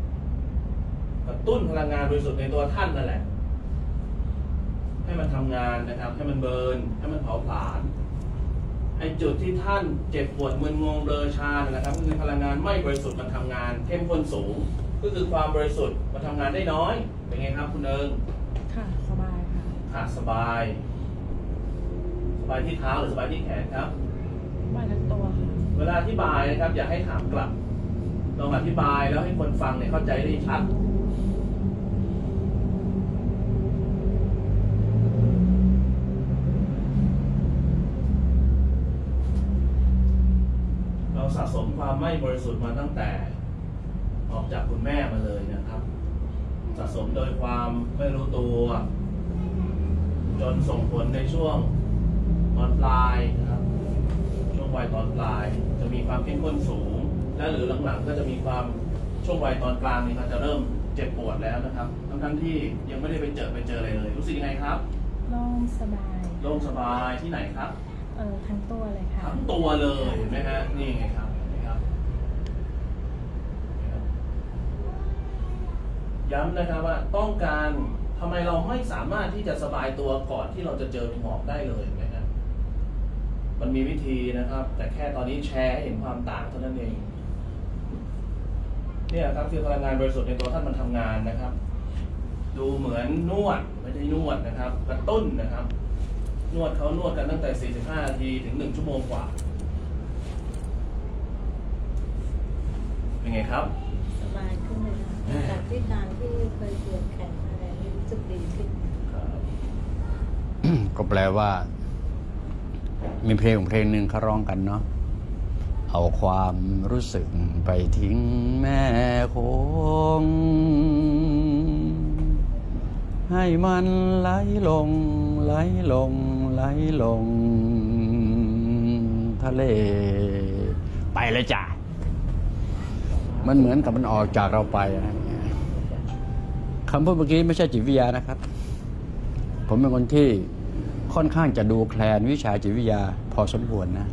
พลังงานบริสุทธิ์ในตัวท่านนั่นแหละให้มันทำงานนะครับให้มันเบิร์นให้มันเผาผลาญไอ้จุดที่ท่านเจ็บปวดมึนงงเบลอชานะครับก็คือพลังงานไม่บริสุทธิ์มันทำงานเข้มข้นสูงก็คือความบริสุทธิ์มันทำงานได้น้อยเป็นไงครับคุณเอิงค่ะสบายค่ะสบายที่เท้าหรือสบายที่แขนครับสบายทั้งตัวค่ะเวลาอธิบายนะครับอย่าให้ถามกลับลองอธิบายแล้วให้คนฟังเนี่ยเข้าใจได้ชัดความไม่บริสุทธิ์มาตั้งแต่ออกจากคุณแม่มาเลยนะครับสะสมโดยความไม่รู้ตัวจนส่งผลในช่วงตอนปลายนะครับช่วงวัยตอนปลายจะมีความเข้มข้นสูงและหรือหลังๆก็จะมีความช่วงวัยตอนกลางนี่ครับจะเริ่มเจ็บปวดแล้วนะครับทั้งที่ยังไม่ได้ไปเจออะไรเลยรู้สึกยังไงครับโล่งสบายโล่งสบายที่ไหนครับทั้งตัวเลยค่ะทั้งตัวเลยเห็นไหมฮะนี่ไงครับย้ำนะครับว่าต้องการทำไมเราไม่สามารถที่จะสบายตัวก่อนที่เราจะเจอหมอกได้เลยนะครับมันมีวิธีนะครับแต่แค่ตอนนี้แชร์ให้เห็นความต่างเท่านั้นเองเนี่ยครับคือพลังงานบริสุทธิ์ในตัวท่านมันทำงานนะครับดูเหมือนนวดไม่ได้นวดนะครับกระตุ้นนะครับนวดเขานวดกันตั้งแต่45 นาทีถึง1 ชั่วโมงกว่าเป็นไงครับสบายขึ้นเลยค่ะจากที่การที่เคยปวดแขนอะไรนี่รู้สึกดีขึ้นก็แปลว่ามีเพลงหนึ่งเขาร้องกันเนาะเอาความรู้สึกไปทิ้งแม่คงให้มันไหลลงไหลลงไหลลงทะเลไปเลยจ้ะมันเหมือนกับมันออกจากเราไปคำพูดเมื่อกี้ไม่ใช่จิตวิทยานะครับผมเป็นคนที่ค่อนข้างจะดูแคลนวิชาจิตวิทยาพอสมควรนะ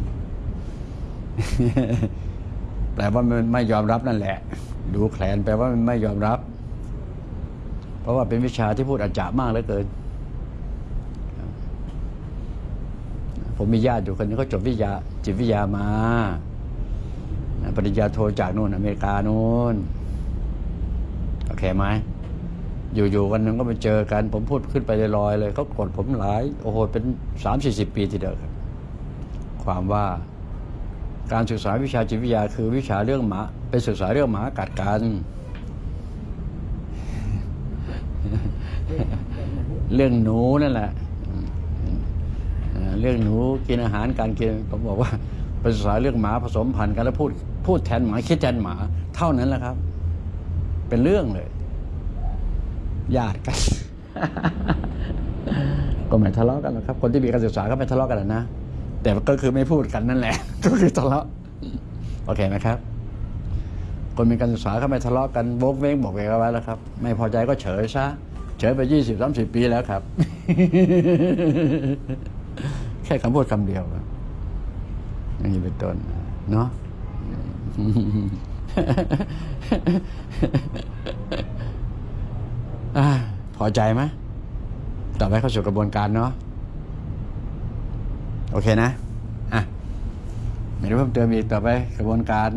แปลว่ามันไม่ยอมรับนั่นแหละดูแคลนแปลว่ามันไม่ยอมรับเพราะว่าเป็นวิชาที่พูดอาจามากเหลือเกินผมมีญาติอยู่คนนึงเขาจบจิตวิทยามาปริญญาโทจากนู่นอเมริกานู่นโอเคไหมอยู่ๆวันนึงก็ไปเจอกันผมพูดขึ้นไปลอยๆเลยเขากดผมหลายโอ้โหเป็น 30-40 ปีทีเดียวครับความว่าการศึกษาวิชาจิตวิทยาคือวิชาเรื่องหมาไปศึกษาเรื่องหมากัดกันเรื่องหนูนั่นแหละเรื่องหนูกินอาหารการกินผมบอกว่าไปศึกษาเรื่องหมาผสมพันธุ์กันแล้วพูดแทนหมาคิดแทนหมาเท่านั้นแหละครับเป็นเรื่องเลยญาติกัน ก็ไม่ทะเลาะกันหรอกครับคนที่มีการศึกษาก็ไม่ทะเลาะกันนะแต่ก็คือไม่พูดกันนั่นแหละก็คือทะเลาะโอเคไหมครับคนมีการศึกษาก็ไม่ทะเลาะกันโบกเว้งบอกเวกเอาไว้แล้วครับไม่พอใจก็เฉยซะเฉยไป20-30 ปีแล้วครับ แค่คำพูดคำเดียวครับอย่างนี้เป็นต้นเนาะ พอใจไหมต่อไปเข้าสู่กระบวนการเนาะโอเคนะไม่รู้เพิ่มเติมอีกต่อไปกระบวนการ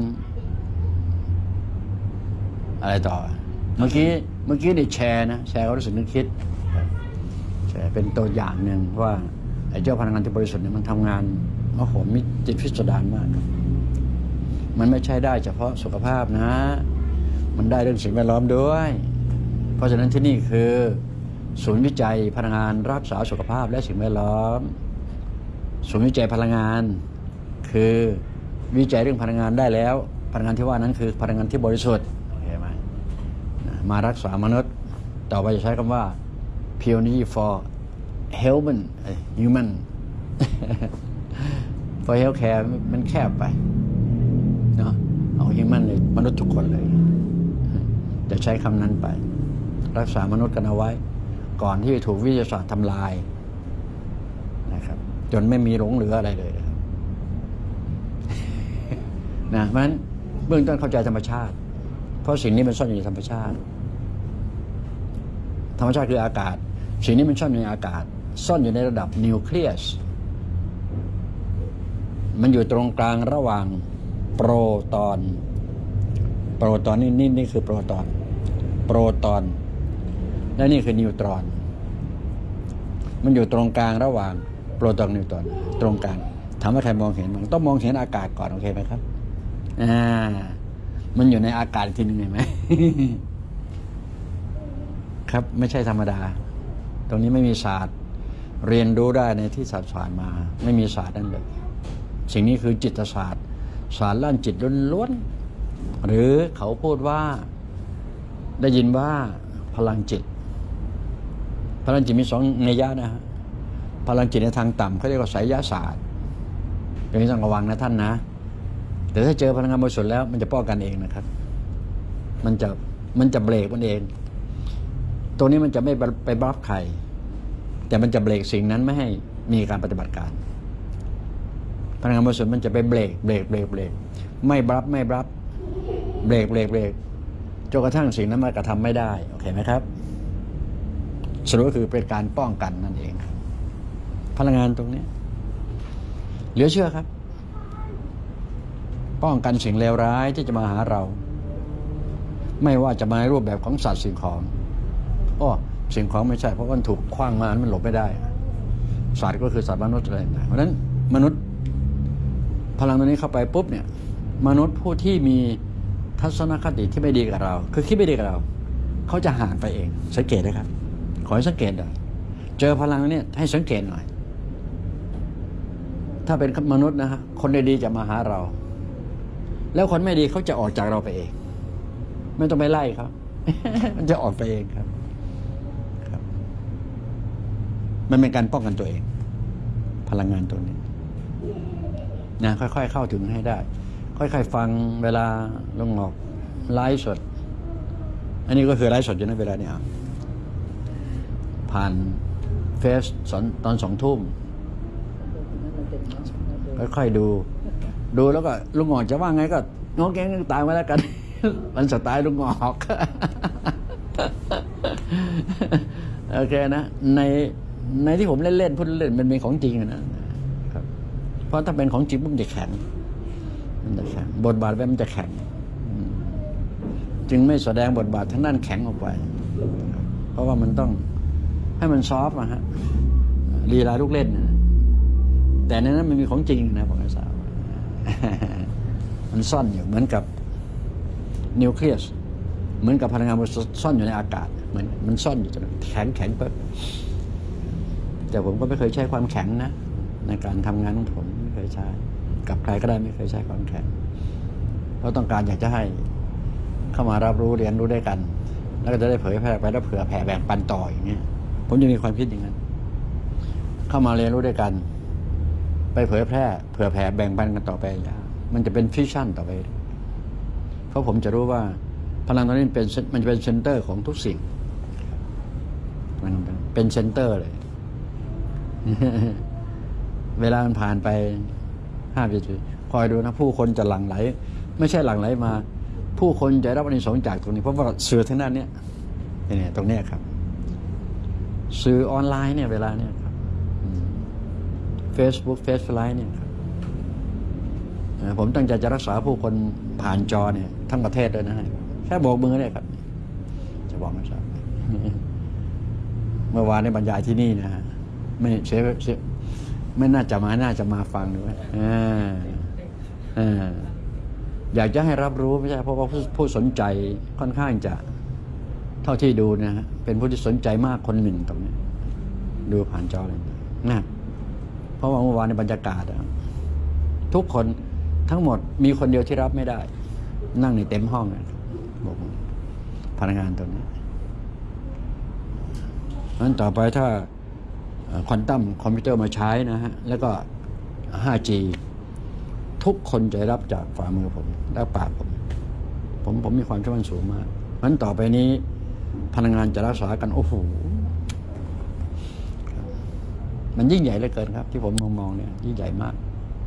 อะไรต่อเมื่อกี้ได้แชร์นะแชร์ความรู้สึกนึกคิดแชร์เป็นตัวอย่างหนึ่งว่าไอ้เจ้าพลังงานที่บริสุทธิ์เนี่ยมันทำงานโอ้โหมีจิตพิสดารมากมันไม่ใช่ได้เฉพาะสุขภาพนะมันได้เรื่องสิ่งแวดล้อมด้วยเพราะฉะนั้นที่นี่คือศูนย์วิจัยพลังงานรักษาสุขภาพและสิ่งแวดล้อมศูนย์วิจัยพลังงานคือวิจัยเรื่องพลังงานได้แล้วพลังงานที่ว่านั้นคือพลังงานที่บริสุทธิ์โอเคไหมมารักษามนุษย์ต่อไปจะใช้คำว่า pioneer for human for health care มันแคบไปเนาะเอา human เลยมนุษย์ทุกคนเลยจะใช้คำนั้นไปรักษามนุษย์กันเอาไว้ก่อนที่จะถูกวิทยาศาสตร์ทำลายนะครับจนไม่มีหลงเหลืออะไรเลยนะเพราะฉะนั้นเบื้องต้นเข้าใจธรรมชาติเพราะสิ่งนี้มันซ่อนอยู่ในธรรมชาติธรรมชาติคืออากาศสิ่งนี้มันซ่อนอยู่ในอากาศซ่อนอยู่ในระดับนิวเคลียสมันอยู่ตรงกลางระหว่างโปรตอนนี่คือโปรตอนและนี่คือนิวตรอนมันอยู่ตรงกลางระหว่างโปรตอนนิวตรอนตรงกลางถามว่าใครมองเห็นมันต้องมองเห็นอากาศก่อนโอเคไหมครับมันอยู่ในอากาศทีนึงเห็นไหม ครับไม่ใช่ธรรมดาตรงนี้ไม่มีศาสตร์เรียนรู้ได้ในที่ศาสตร์ผ่านมาไม่มีศาสตร์นั่นเลยสิ่งนี้คือจิตศาสตร์ศาสตร์ด้านจิตล้วนๆหรือเขาพูดว่าได้ยินว่าพลังจิตมีสองนัยยะนะฮะพลังจิตในทางต่ำเขาเรียกว่าไสยศาสตร์อย่างนี้ต้องระวังนะท่านนะแต่ถ้าเจอพลังงานบริสุทธิ์แล้วมันจะป้องกันเองนะครับมันจะเบรกมันเองตัวนี้มันจะไม่ไปบล็อกใครแต่มันจะเบรกสิ่งนั้นไม่ให้มีการปฏิบัติการพลังงานบริสุทธิ์มันจะไปเบรกไม่บล็อกเบรกจนกระทั่งสิ่งนั้นมันกระทำไม่ได้โอเคไหมครับสรุปก็คือเป็นการป้องกันนั่นเองครับพลังงานตรงนี้เหลือเชื่อครับป้องกันสิ่งเลวร้ายที่จะมาหาเราไม่ว่าจะมาในรูปแบบของสัตว์สิ่งของสิ่งของไม่ใช่เพราะมันถูกขว้างมามันหลบไม่ได้สัตว์ก็คือสัตว์มนุษย์อะไรต่างเพราะฉะนั้นมนุษย์พลังตัวนี้เข้าไปปุ๊บเนี่ยมนุษย์ผู้ที่มีทัศนคติที่ไม่ดีกับเราคือคิดไม่ดีกับเราเขาจะห่างไปเองสังเกตนะครับขอให้สังเกตหน่อยเจอพลังนี้ให้สังเกตหน่อยถ้าเป็นมนุษย์นะฮะคนดีๆจะมาหาเราแล้วคนไม่ดีเขาจะออกจากเราไปเองไม่ต้องไปไล่เขา มันจะออกไปเองครับมันเป็นการป้องกันตัวเองพลังงานตัวนี้นะค่อยๆเข้าถึงให้ได้ค่อยๆฟังเวลาลงออกไลฟ์สดอันนี้ก็คือไลฟ์สดอยู่ในเวลาเนี่ยผ่านเฟซตอน2 ทุ่มค่อยๆดูแล้วก็ลุงออกจะว่าไงก็งอแงงตายมาแล้วกัน มันสไตล์ลุงออก โอเคนะในที่ผมเล่นพูดเล่นมันเป็นของจริงนะครับเพราะถ้าเป็นของจริงมันจะแข็งบทบาทมันจะแข็งจึงไม่แสดงบทบาททั้งด้านแข็งออกไปเพราะว่ามันต้องให้มันซอฟต์นะฮะลีลาลูกเล่นนะแต่ในนั้นมันมีของจริงนะผมจะทราบมันซ่อนอยู่เหมือนกับนิวเคลียสเหมือนกับพลังงานมันซ่อนอยู่ในอากาศเหมือนมันซ่อนอยู่จนแข็งปุ๊บแต่ผมก็ไม่เคยใช้ความแข็งนะในการทำงานของผมไม่เคยใช้กับใครก็ได้ไม่เคยใช้ความแข็งเพราะต้องการอยากจะให้เข้ามารับรู้เรียนรู้ด้วยกันแล้วก็จะได้เผยแพร่ไปแล้วเผื่อแผ่แบ่งปันต่ออย่างเงี้ยผมจะมีความคิดอย่างนั้นเข้ามาเรียนรู้ด้วยกันไปเผยแพร่เผื่อแผ่แบ่งปันกันต่อไปมันจะเป็นฟิชชั่นต่อไปเพราะผมจะรู้ว่าพลังตรงนี้มันจะเป็นเซนเตอร์ของทุกสิ่งมันเป็นเซนเตอร์เลยเวลามันผ่านไป5 ปีคอยดูนะผู้คนจะหลั่งไหลไม่ใช่หลั่งไหลมาผู้คนจะรับอานิสงส์จากตรงนี้เพราะว่าสื่อทางด้านนี้ตรงนี้ครับสื่อออนไลน์เนี่ยเวลาเนี่ยครับ Facebook Live เนี่ยครับผมตั้งใจจะรักษาผู้คนผ่านจอเนี่ยทั้งประเทศเลยนะฮะแค่โบกมือเนี่ยครับจะบอกไม่ทราบเมื่อวานในบรรยายที่นี่นะฮะไม่เสียไม่น่าจะมาฟังด้วยอยากจะให้รับรู้ไม่ใช่เพราะว่าผู้สนใจค่อนข้างจะเท่าที่ดูนะฮะเป็นผู้ที่สนใจมากคนหนึ่งตรงนี้ดูผ่านจอเลยนะเพราะว่าเมื่อวานในบรรยากาศทุกคนทั้งหมดมีคนเดียวที่รับไม่ได้นั่งในเต็มห้องนะบอกพนักงานตรงนี้นั้นต่อไปถ้าควอนตัมคอมพิวเตอร์มาใช้นะฮะแล้วก็ 5G ทุกคนจะรับจากฝ่ามือผมและปากผมมีความเชื่อมั่นสูงมากนั้นต่อไปนี้พลังงานจะรักษากันโอ้โหมันยิ่งใหญ่เหลือเกินครับที่ผมมองเนี่ยยิ่งใหญ่มาก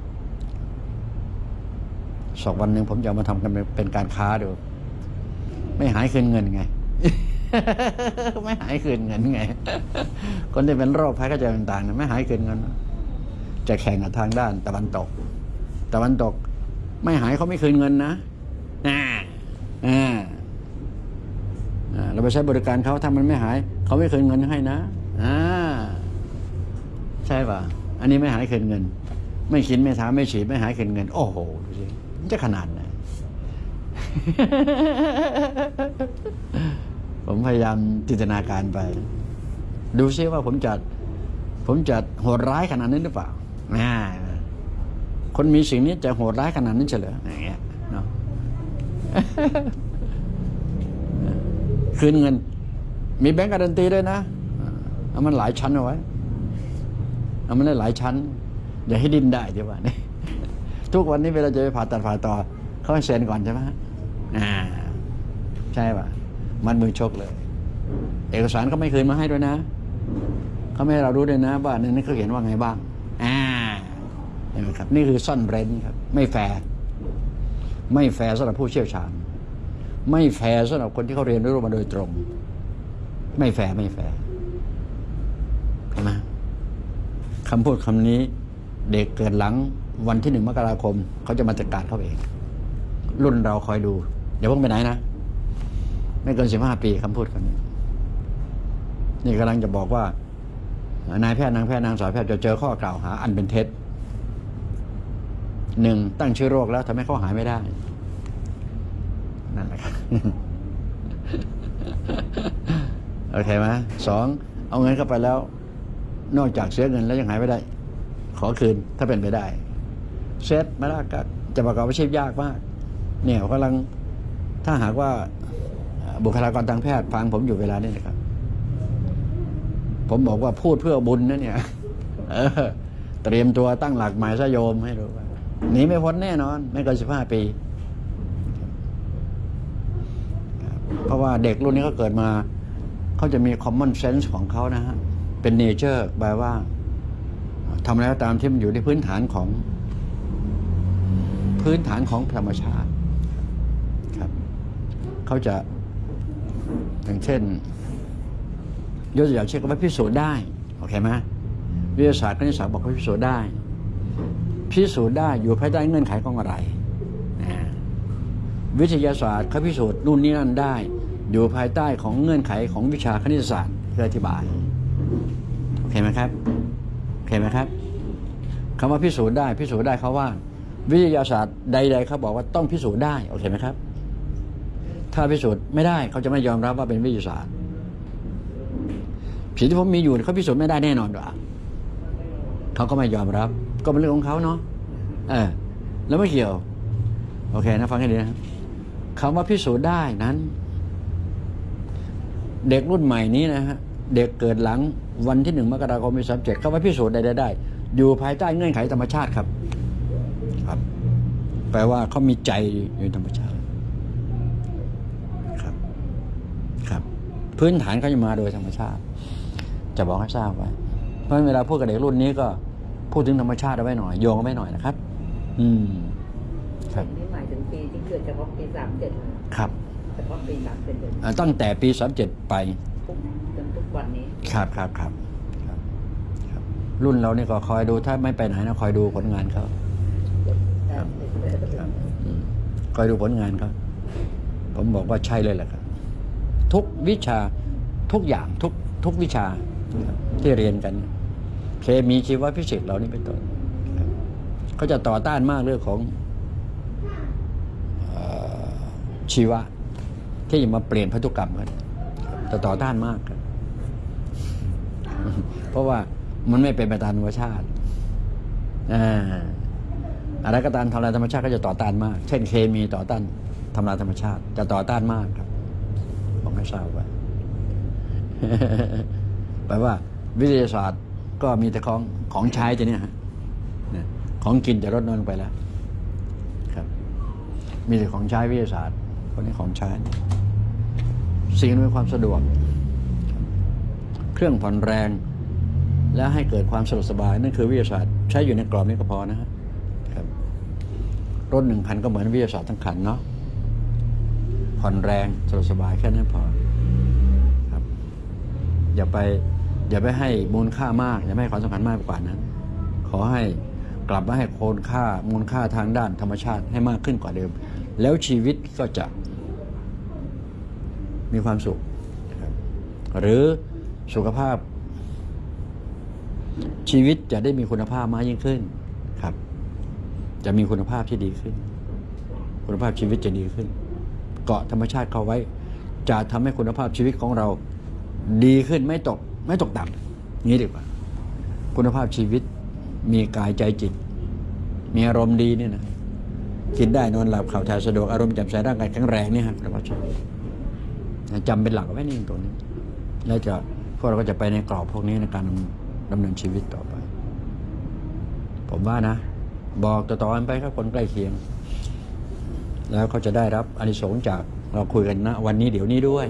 สักวันหนึ่งผมจะมาทำกันเป็นการค้าดูไม่หายคืนเงินไง ไม่หายคืนเงินไงคนที่เป็นโรคภัยไข้เจ็บต่างๆไม่หายคืนเงินจะแข่งกับทางด้านตะวันตกไม่หายเขาไม่คืนเงินนะเราไปใช้บริการเขาถ้ามันไม่หายเขาไม่คืนเงินให้นะใช่ป่ะอันนี้ไม่หายคืนเงินไม่กินไม่ทาไม่ฉีดไม่หายคืนเงินโอ้โหดูสิมันจะขนาดไหน ผมพยายามจินตนาการไปดูซิว่าผมจะโหดร้ายขนาดนั้นหรือเปล่าคนมีสิ่งนี้จะโหดร้ายขนาดนั้นเฉลยอย่างเงี้ยเนาะ คืนเงิน มีแบงก์การันตีด้วยนะเอามันหลายชั้นเอาไว้เอามันได้หลายชั้นอย่าให้ดิ้นได้เดี๋ยวว่านี่ ทุกวันนี้เวลาจะไปผ่าตัดผ่าต่อเขาให้เซ็นก่อนใช่ไหมใช่ป่ะมันมือชกเลย เอกสารเขาไม่คืนมาให้ด้วยนะเขาไม่ให้เรารู้ด้วยนะว่าในนั้นเขาเขียนว่าไงบ้างเห็นไหมครับนี่คือซ่อนเร้นครับไม่แฟร์ไม่แฟร์สำหรับผู้เชี่ยวชาญไม่แฟร์สำหรับคนที่เขาเรียนรู้มาโดยตรงไม่แฟร์เห็นไหมคำพูดคำนี้เด็กเกิดหลังวันที่1 มกราคมเขาจะมาจัดการเขาเองรุ่นเราคอยดูเดี๋ยวเพิ่งไปไหนนะไม่เกิน15 ปีคำพูดคำนี้นี่กำลังจะบอกว่านายแพทย์นางแพทย์นางสาวแพทย์จะเจอข้อกล่าวหาอันเป็นเท็จ 1. ตั้งชื่อโรคแล้วทำให้เขาหายไม่ได้นั่นแหละครับ โอเคไหม 2. เอาเงินเข้าไปแล้วนอกจากเสียเงินแล้วยังหายไม่ได้ขอคืนถ้าเป็นไปได้เซตมาแล้วก็จะประกอบอาชีพยากมากเนี่ยกำลังถ้าหากว่าบุคลากรทางแพทย์ฟังผมอยู่เวลานี้นะครับผมบอกว่าพูดเพื่อบุญนะเนี่ยเตรียมตัวตั้งหลักหมายซะโยมให้รู้ว่าหนีไม่พ้นแน่นอนไม่เกิน15 ปีเพราะว่าเด็กรุ่นนี้เขาเกิดมาเขาจะมี common sense ของเขานะฮะเป็น nature แปลว่าทำอะไรก็ตามที่มันอยู่ในพื้นฐานของธรรมชาติครับเขาจะอย่างเช่นยกตัวอย่างเช่นว่าพิสูจน์ได้โอเคไหมวิทยาศาสตร์คณิตศาสตร์บอกว่าพิสูจน์ได้อยู่ภายใต้เงื่อนไขของอะไรวิทยาศาสตร์เขาพิสูจน์นู่นนี่นั่นได้อยู่ภายใต้ของเงื่อนไขของวิชาคณิตศาสตร์เพื่ออธิบายโอเคไหมครับคำว่าพิสูจน์ได้เขาว่าวิทยาศาสตร์ใดๆเขาบอกว่าต้องพิสูจน์ได้โอเคไหมครับถ้าพิสูจน์ไม่ได้เขาจะไม่ยอมรับว่าเป็นวิทยาศาสตร์สิ่งที่ผมมีอยู่เขาพิสูจน์ไม่ได้แน่นอนว่าเขาก็ไม่ยอมรับก็เป็นเรื่องของเขาเนาะแล้วไม่เกี่ยวโอเคนะฟังให้ดีนะคำว่าพิสูจน์ได้นั้นเด็กรุ่นใหม่นี้นะฮะเด็กเกิดหลังวันที่1 มกราคมปี37คำว่าพิสูจน์ได้อยู่ภายใต้เงื่อนไขธรรมชาติครับแปลว่าเขามีใจอยู่ในธรรมชาติครับพื้นฐานเขาจะมาโดยธรรมชาติจะบอกให้ทราบไว้เพราะเวลาพูดกับเด็กรุ่นนี้ก็พูดถึงธรรมชาติเอาไว้หน่อยโยงเอาไว้หน่อยนะครับครับนี่หมายถึงปีที่เกิดเฉพาะปี37 ครับเฉพาะปี37 ตั้งแต่ปี37ไปจนทุกวันนี้ครับรุ่นเรานี่ก็คอยดูถ้าไม่ไปไหนนะคอยดูผลงานเขาคอยดูผลงานเขาผมบอกว่าใช่เลยแหละครับทุกวิชาทุกอย่างทุกวิชาที่เรียนกันเคมีชีวฟิสิกส์เหล่านี้เป็นต้นเขาจะต่อต้านมากเรื่องของชีวะที่จะมาเปลี่ยนพันธุกรรมกันจะต่อต้านมากครับเพราะว่ามันไม่เป็นไปตามธรรมชาติอะไรก็ตามทำลายธรรมชาติก็จะต่อต้านมากเช่นเคมีต่อต้านทำลายธรรมชาติจะต่อต้านมากครับผมไม่ทราบว่า แปลว่าวิทยาศาสตร์ก็มีแต่ของใช้จะเนี่ยฮะของกินจะลดน้อยลงไปแล้วครับมีแต่ของใช้วิทยาศาสตร์คนนี้ของใช้สิ่งอำนวยความสะดวกเครื่องผ่อนแรงและให้เกิดความสะดวกสบายนั่นคือวิทยาศาสตร์ใช้อยู่ในกรอบนี้ก็พอนะครับรถ1 คันก็เหมือนวิทยาศาสตร์ทั้งคันเนาะผ่อนแรงสะดวกสบายแค่นั้นพอครับอย่าไปให้มูลค่ามากอย่าให้ความสำคัญมากกว่านั้นขอให้กลับมาให้มูลค่าทางด้านธรรมชาติให้มากขึ้นกว่าเดิมแล้วชีวิตก็จะมีความสุขหรือสุขภาพชีวิตจะได้มีคุณภาพมากยิ่งขึ้นครับจะมีคุณภาพที่ดีขึ้นคุณภาพชีวิตจะดีขึ้นเกาะธรรมชาติเข้าไว้จะทำให้คุณภาพชีวิตของเราดีขึ้นไม่ตกต่ำนี้ดีกว่าคุณภาพชีวิตมีกายใจจิตมีอารมณ์ดีเนี่ยนะกินได้นอนหลับข่าวถ่ายสะดวกอารมณ์แจ่มใสร่างกายแข็งแรงเนี่ยครับเราชอบจำเป็นหลักไว้นี่ตัวนี้แล้วจะพวกเราก็จะไปในกรอบพวกนี้ในการดำเนินชีวิตต่อไปผมว่านะบอกต่อๆกันไปครับคนใกล้เคียงแล้วเขาจะได้รับอานิสงส์จากเราคุยกันนะวันนี้เดี๋ยวนี้ด้วย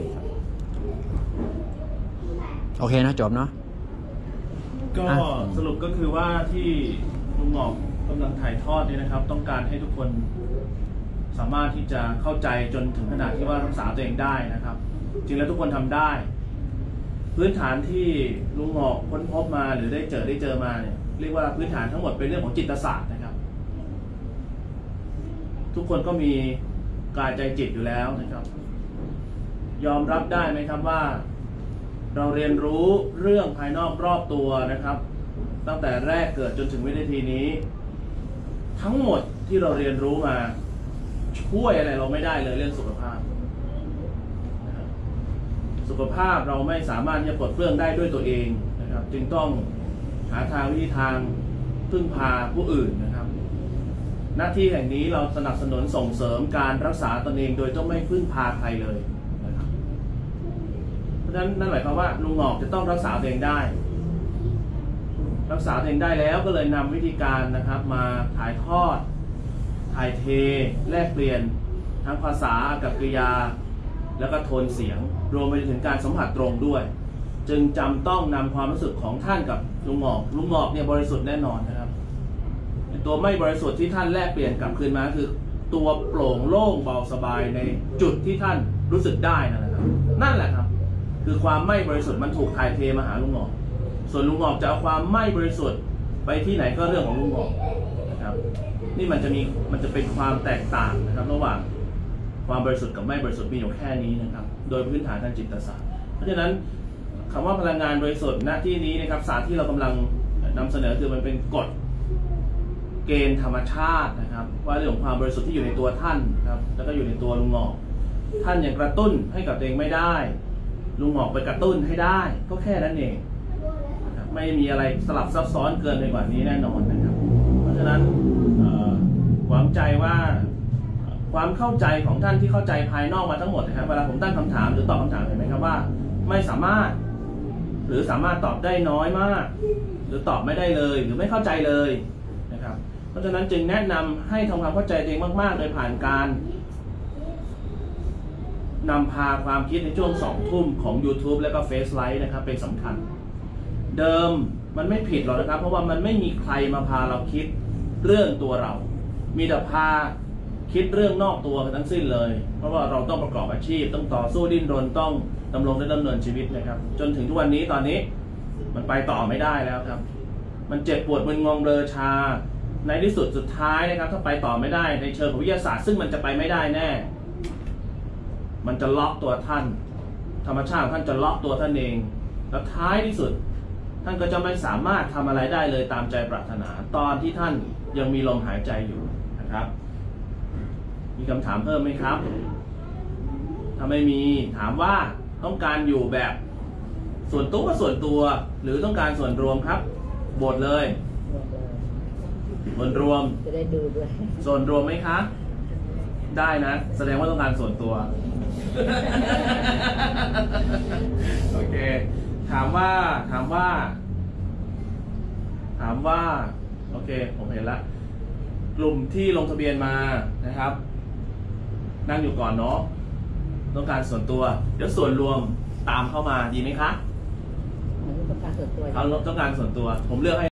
โอเคนะจบเนาะก็สรุปก็คือว่าที่ลุงหงอกกำลังถ่ายทอดเนี่ยนะครับต้องการให้ทุกคนสามารถที่จะเข้าใจจนถึงขนาดที่ว่ารักษาตัวเองได้นะครับจริงแล้วทุกคนทำได้พื้นฐานที่ลุงหงอกค้นพบมาหรือได้เจอมาเนี่ยเรียกว่าพื้นฐานทั้งหมดเป็นเรื่องของจิตศาสตร์นะครับทุกคนก็มีกายใจจิตอยู่แล้วนะครับยอมรับได้ไหมครับว่าเราเรียนรู้เรื่องภายนอกรอบตัวนะครับตั้งแต่แรกเกิดจนถึงวินาทีนี้ทั้งหมดที่เราเรียนรู้มาช่วยอะไรเราไม่ได้เลยเรื่องสุขภาพนะครับสุขภาพเราไม่สามารถจะปลดเปลื้องได้ด้วยตัวเองนะครับจึงต้องหาทางวิธีทางพึ่งพาผู้อื่นนะครับหน้าที่แห่งนี้เราสนับสนุนส่งเสริมการรักษาตนเองโดยต้องไม่พึ่งพาใครเลยนะครับเพราะฉะนั้นนั่นหมายความว่าลุงหงอกจะต้องรักษาตัวเองได้รักษาตัวเองได้แล้วก็เลยนำวิธีการนะครับมาถ่ายทอดถ่ายเทแลกเปลี่ยนทั้งภาษากับกริยาแล้วก็โทนเสียงรวมไปถึงการสัมผัสตรงด้วยจึงจำต้องนำความรู้สึกของท่านกับลุงหงอกเนี่ยบริสุทธิ์แน่นอนนะครับตัวไม่บริสุทธิ์ที่ท่านแลกเปลี่ยนกลับคืนมาคือตัวโปร่งโล่งเบาสบายในจุดที่ท่านรู้สึกได้นั่นแหละครับนั่นแหละครับคือความไม่บริสุทธิ์มันถูกถ่ายเทมาหาลุงหงอกส่วนลุงหงอกจะเอาความไม่บริสุทธิ์ไปที่ไหนก็เรื่องของลุงหงอกนะครับนี่มันจะเป็นความแตกต่างนะครับระหว่างความบริสุทธิ์กับไม่บริสุทธิ์มีอยู่แค่นี้นะครับโดยพื้นฐานทางจิตศาสตร์เพราะฉะนั้นคำว่าพลังงานบริสุทธิ์ณที่นี้นะครับศาสตร์ที่เรากำลังนำเสนอคือมันเป็นกฎเกณฑ์ธรรมชาตินะครับว่าเรื่องของความบริสุทธิ์ที่อยู่ในตัวท่านครับแล้วก็อยู่ในตัวลุงหงอกท่านยังกระตุ้นให้กับตัวเองไม่ได้ลุงหงอกไปกระตุ้นให้ได้ก็แค่นั้นเองไม่มีอะไรสลับซับซ้อนเกินไปกว่านี้แน่นอนนะครับเพราะฉะนั้นหวังใจว่าความเข้าใจของท่านที่เข้าใจภายนอกมาทั้งหมดนะครับเวลาผมตั้งคำถามหรือตอบคำถามเห็นไหมครับว่าไม่สามารถหรือสามารถตอบได้น้อยมากหรือตอบไม่ได้เลยหรือไม่เข้าใจเลยนะครับเพราะฉะนั้นจึงแนะนำให้ทำความเข้าใจตัวเองมากๆโดยผ่านการนำพาความคิดในช่วง2 ทุ่มของ YouTube และก็ Face Live นะครับเป็นสำคัญเดิมมันไม่ผิดหรอกนะครับเพราะว่ามันไม่มีใครมาพาเราคิดเรื่องตัวเรามีแต่พาคิดเรื่องนอกตัวกันทั้งสิ้นเลยเพราะว่าเราต้องประกอบอาชีพต้องต่อสู้ดิ้นรนต้องดำรงและดำเนินชีวิตนะครับจนถึงทุกวันนี้ตอนนี้มันไปต่อไม่ได้แล้วครับมันเจ็บปวดมึนงงเบลอชาในที่สุดสุดท้ายนะครับถ้าไปต่อไม่ได้ในเชิงของวิทยาศาสตร์ซึ่งมันจะไปไม่ได้แน่มันจะล็อกตัวท่านธรรมชาติท่านจะล็อกตัวท่านเองแล้วท้ายที่สุดท่านก็จะไม่สามารถทำอะไรได้เลยตามใจปรารถนาตอนที่ท่านยังมีลมหายใจอยู่นะครับมีคำถามเพิ่มไหมครับถ้าไม่มีถามว่าต้องการอยู่แบบส่วนตัวหรือต้องการส่วนรวมครับบทเลยส่วนรวมจะได้ดูด้วยส่วนรวมไหมคะได้นะแสดงว่าต้องการส่วนตัว โอเคถามว่าโอเคผมเห็นละกลุ่มที่ลงทะเบียนมานะครับนั่งอยู่ก่อนเนาะต้องการส่วนตัวเดี๋ยวส่วนรวมตามเข้ามาดีไหมคะต้องการส่วนตัวเขาต้องการส่วนตัวผมเลือกให้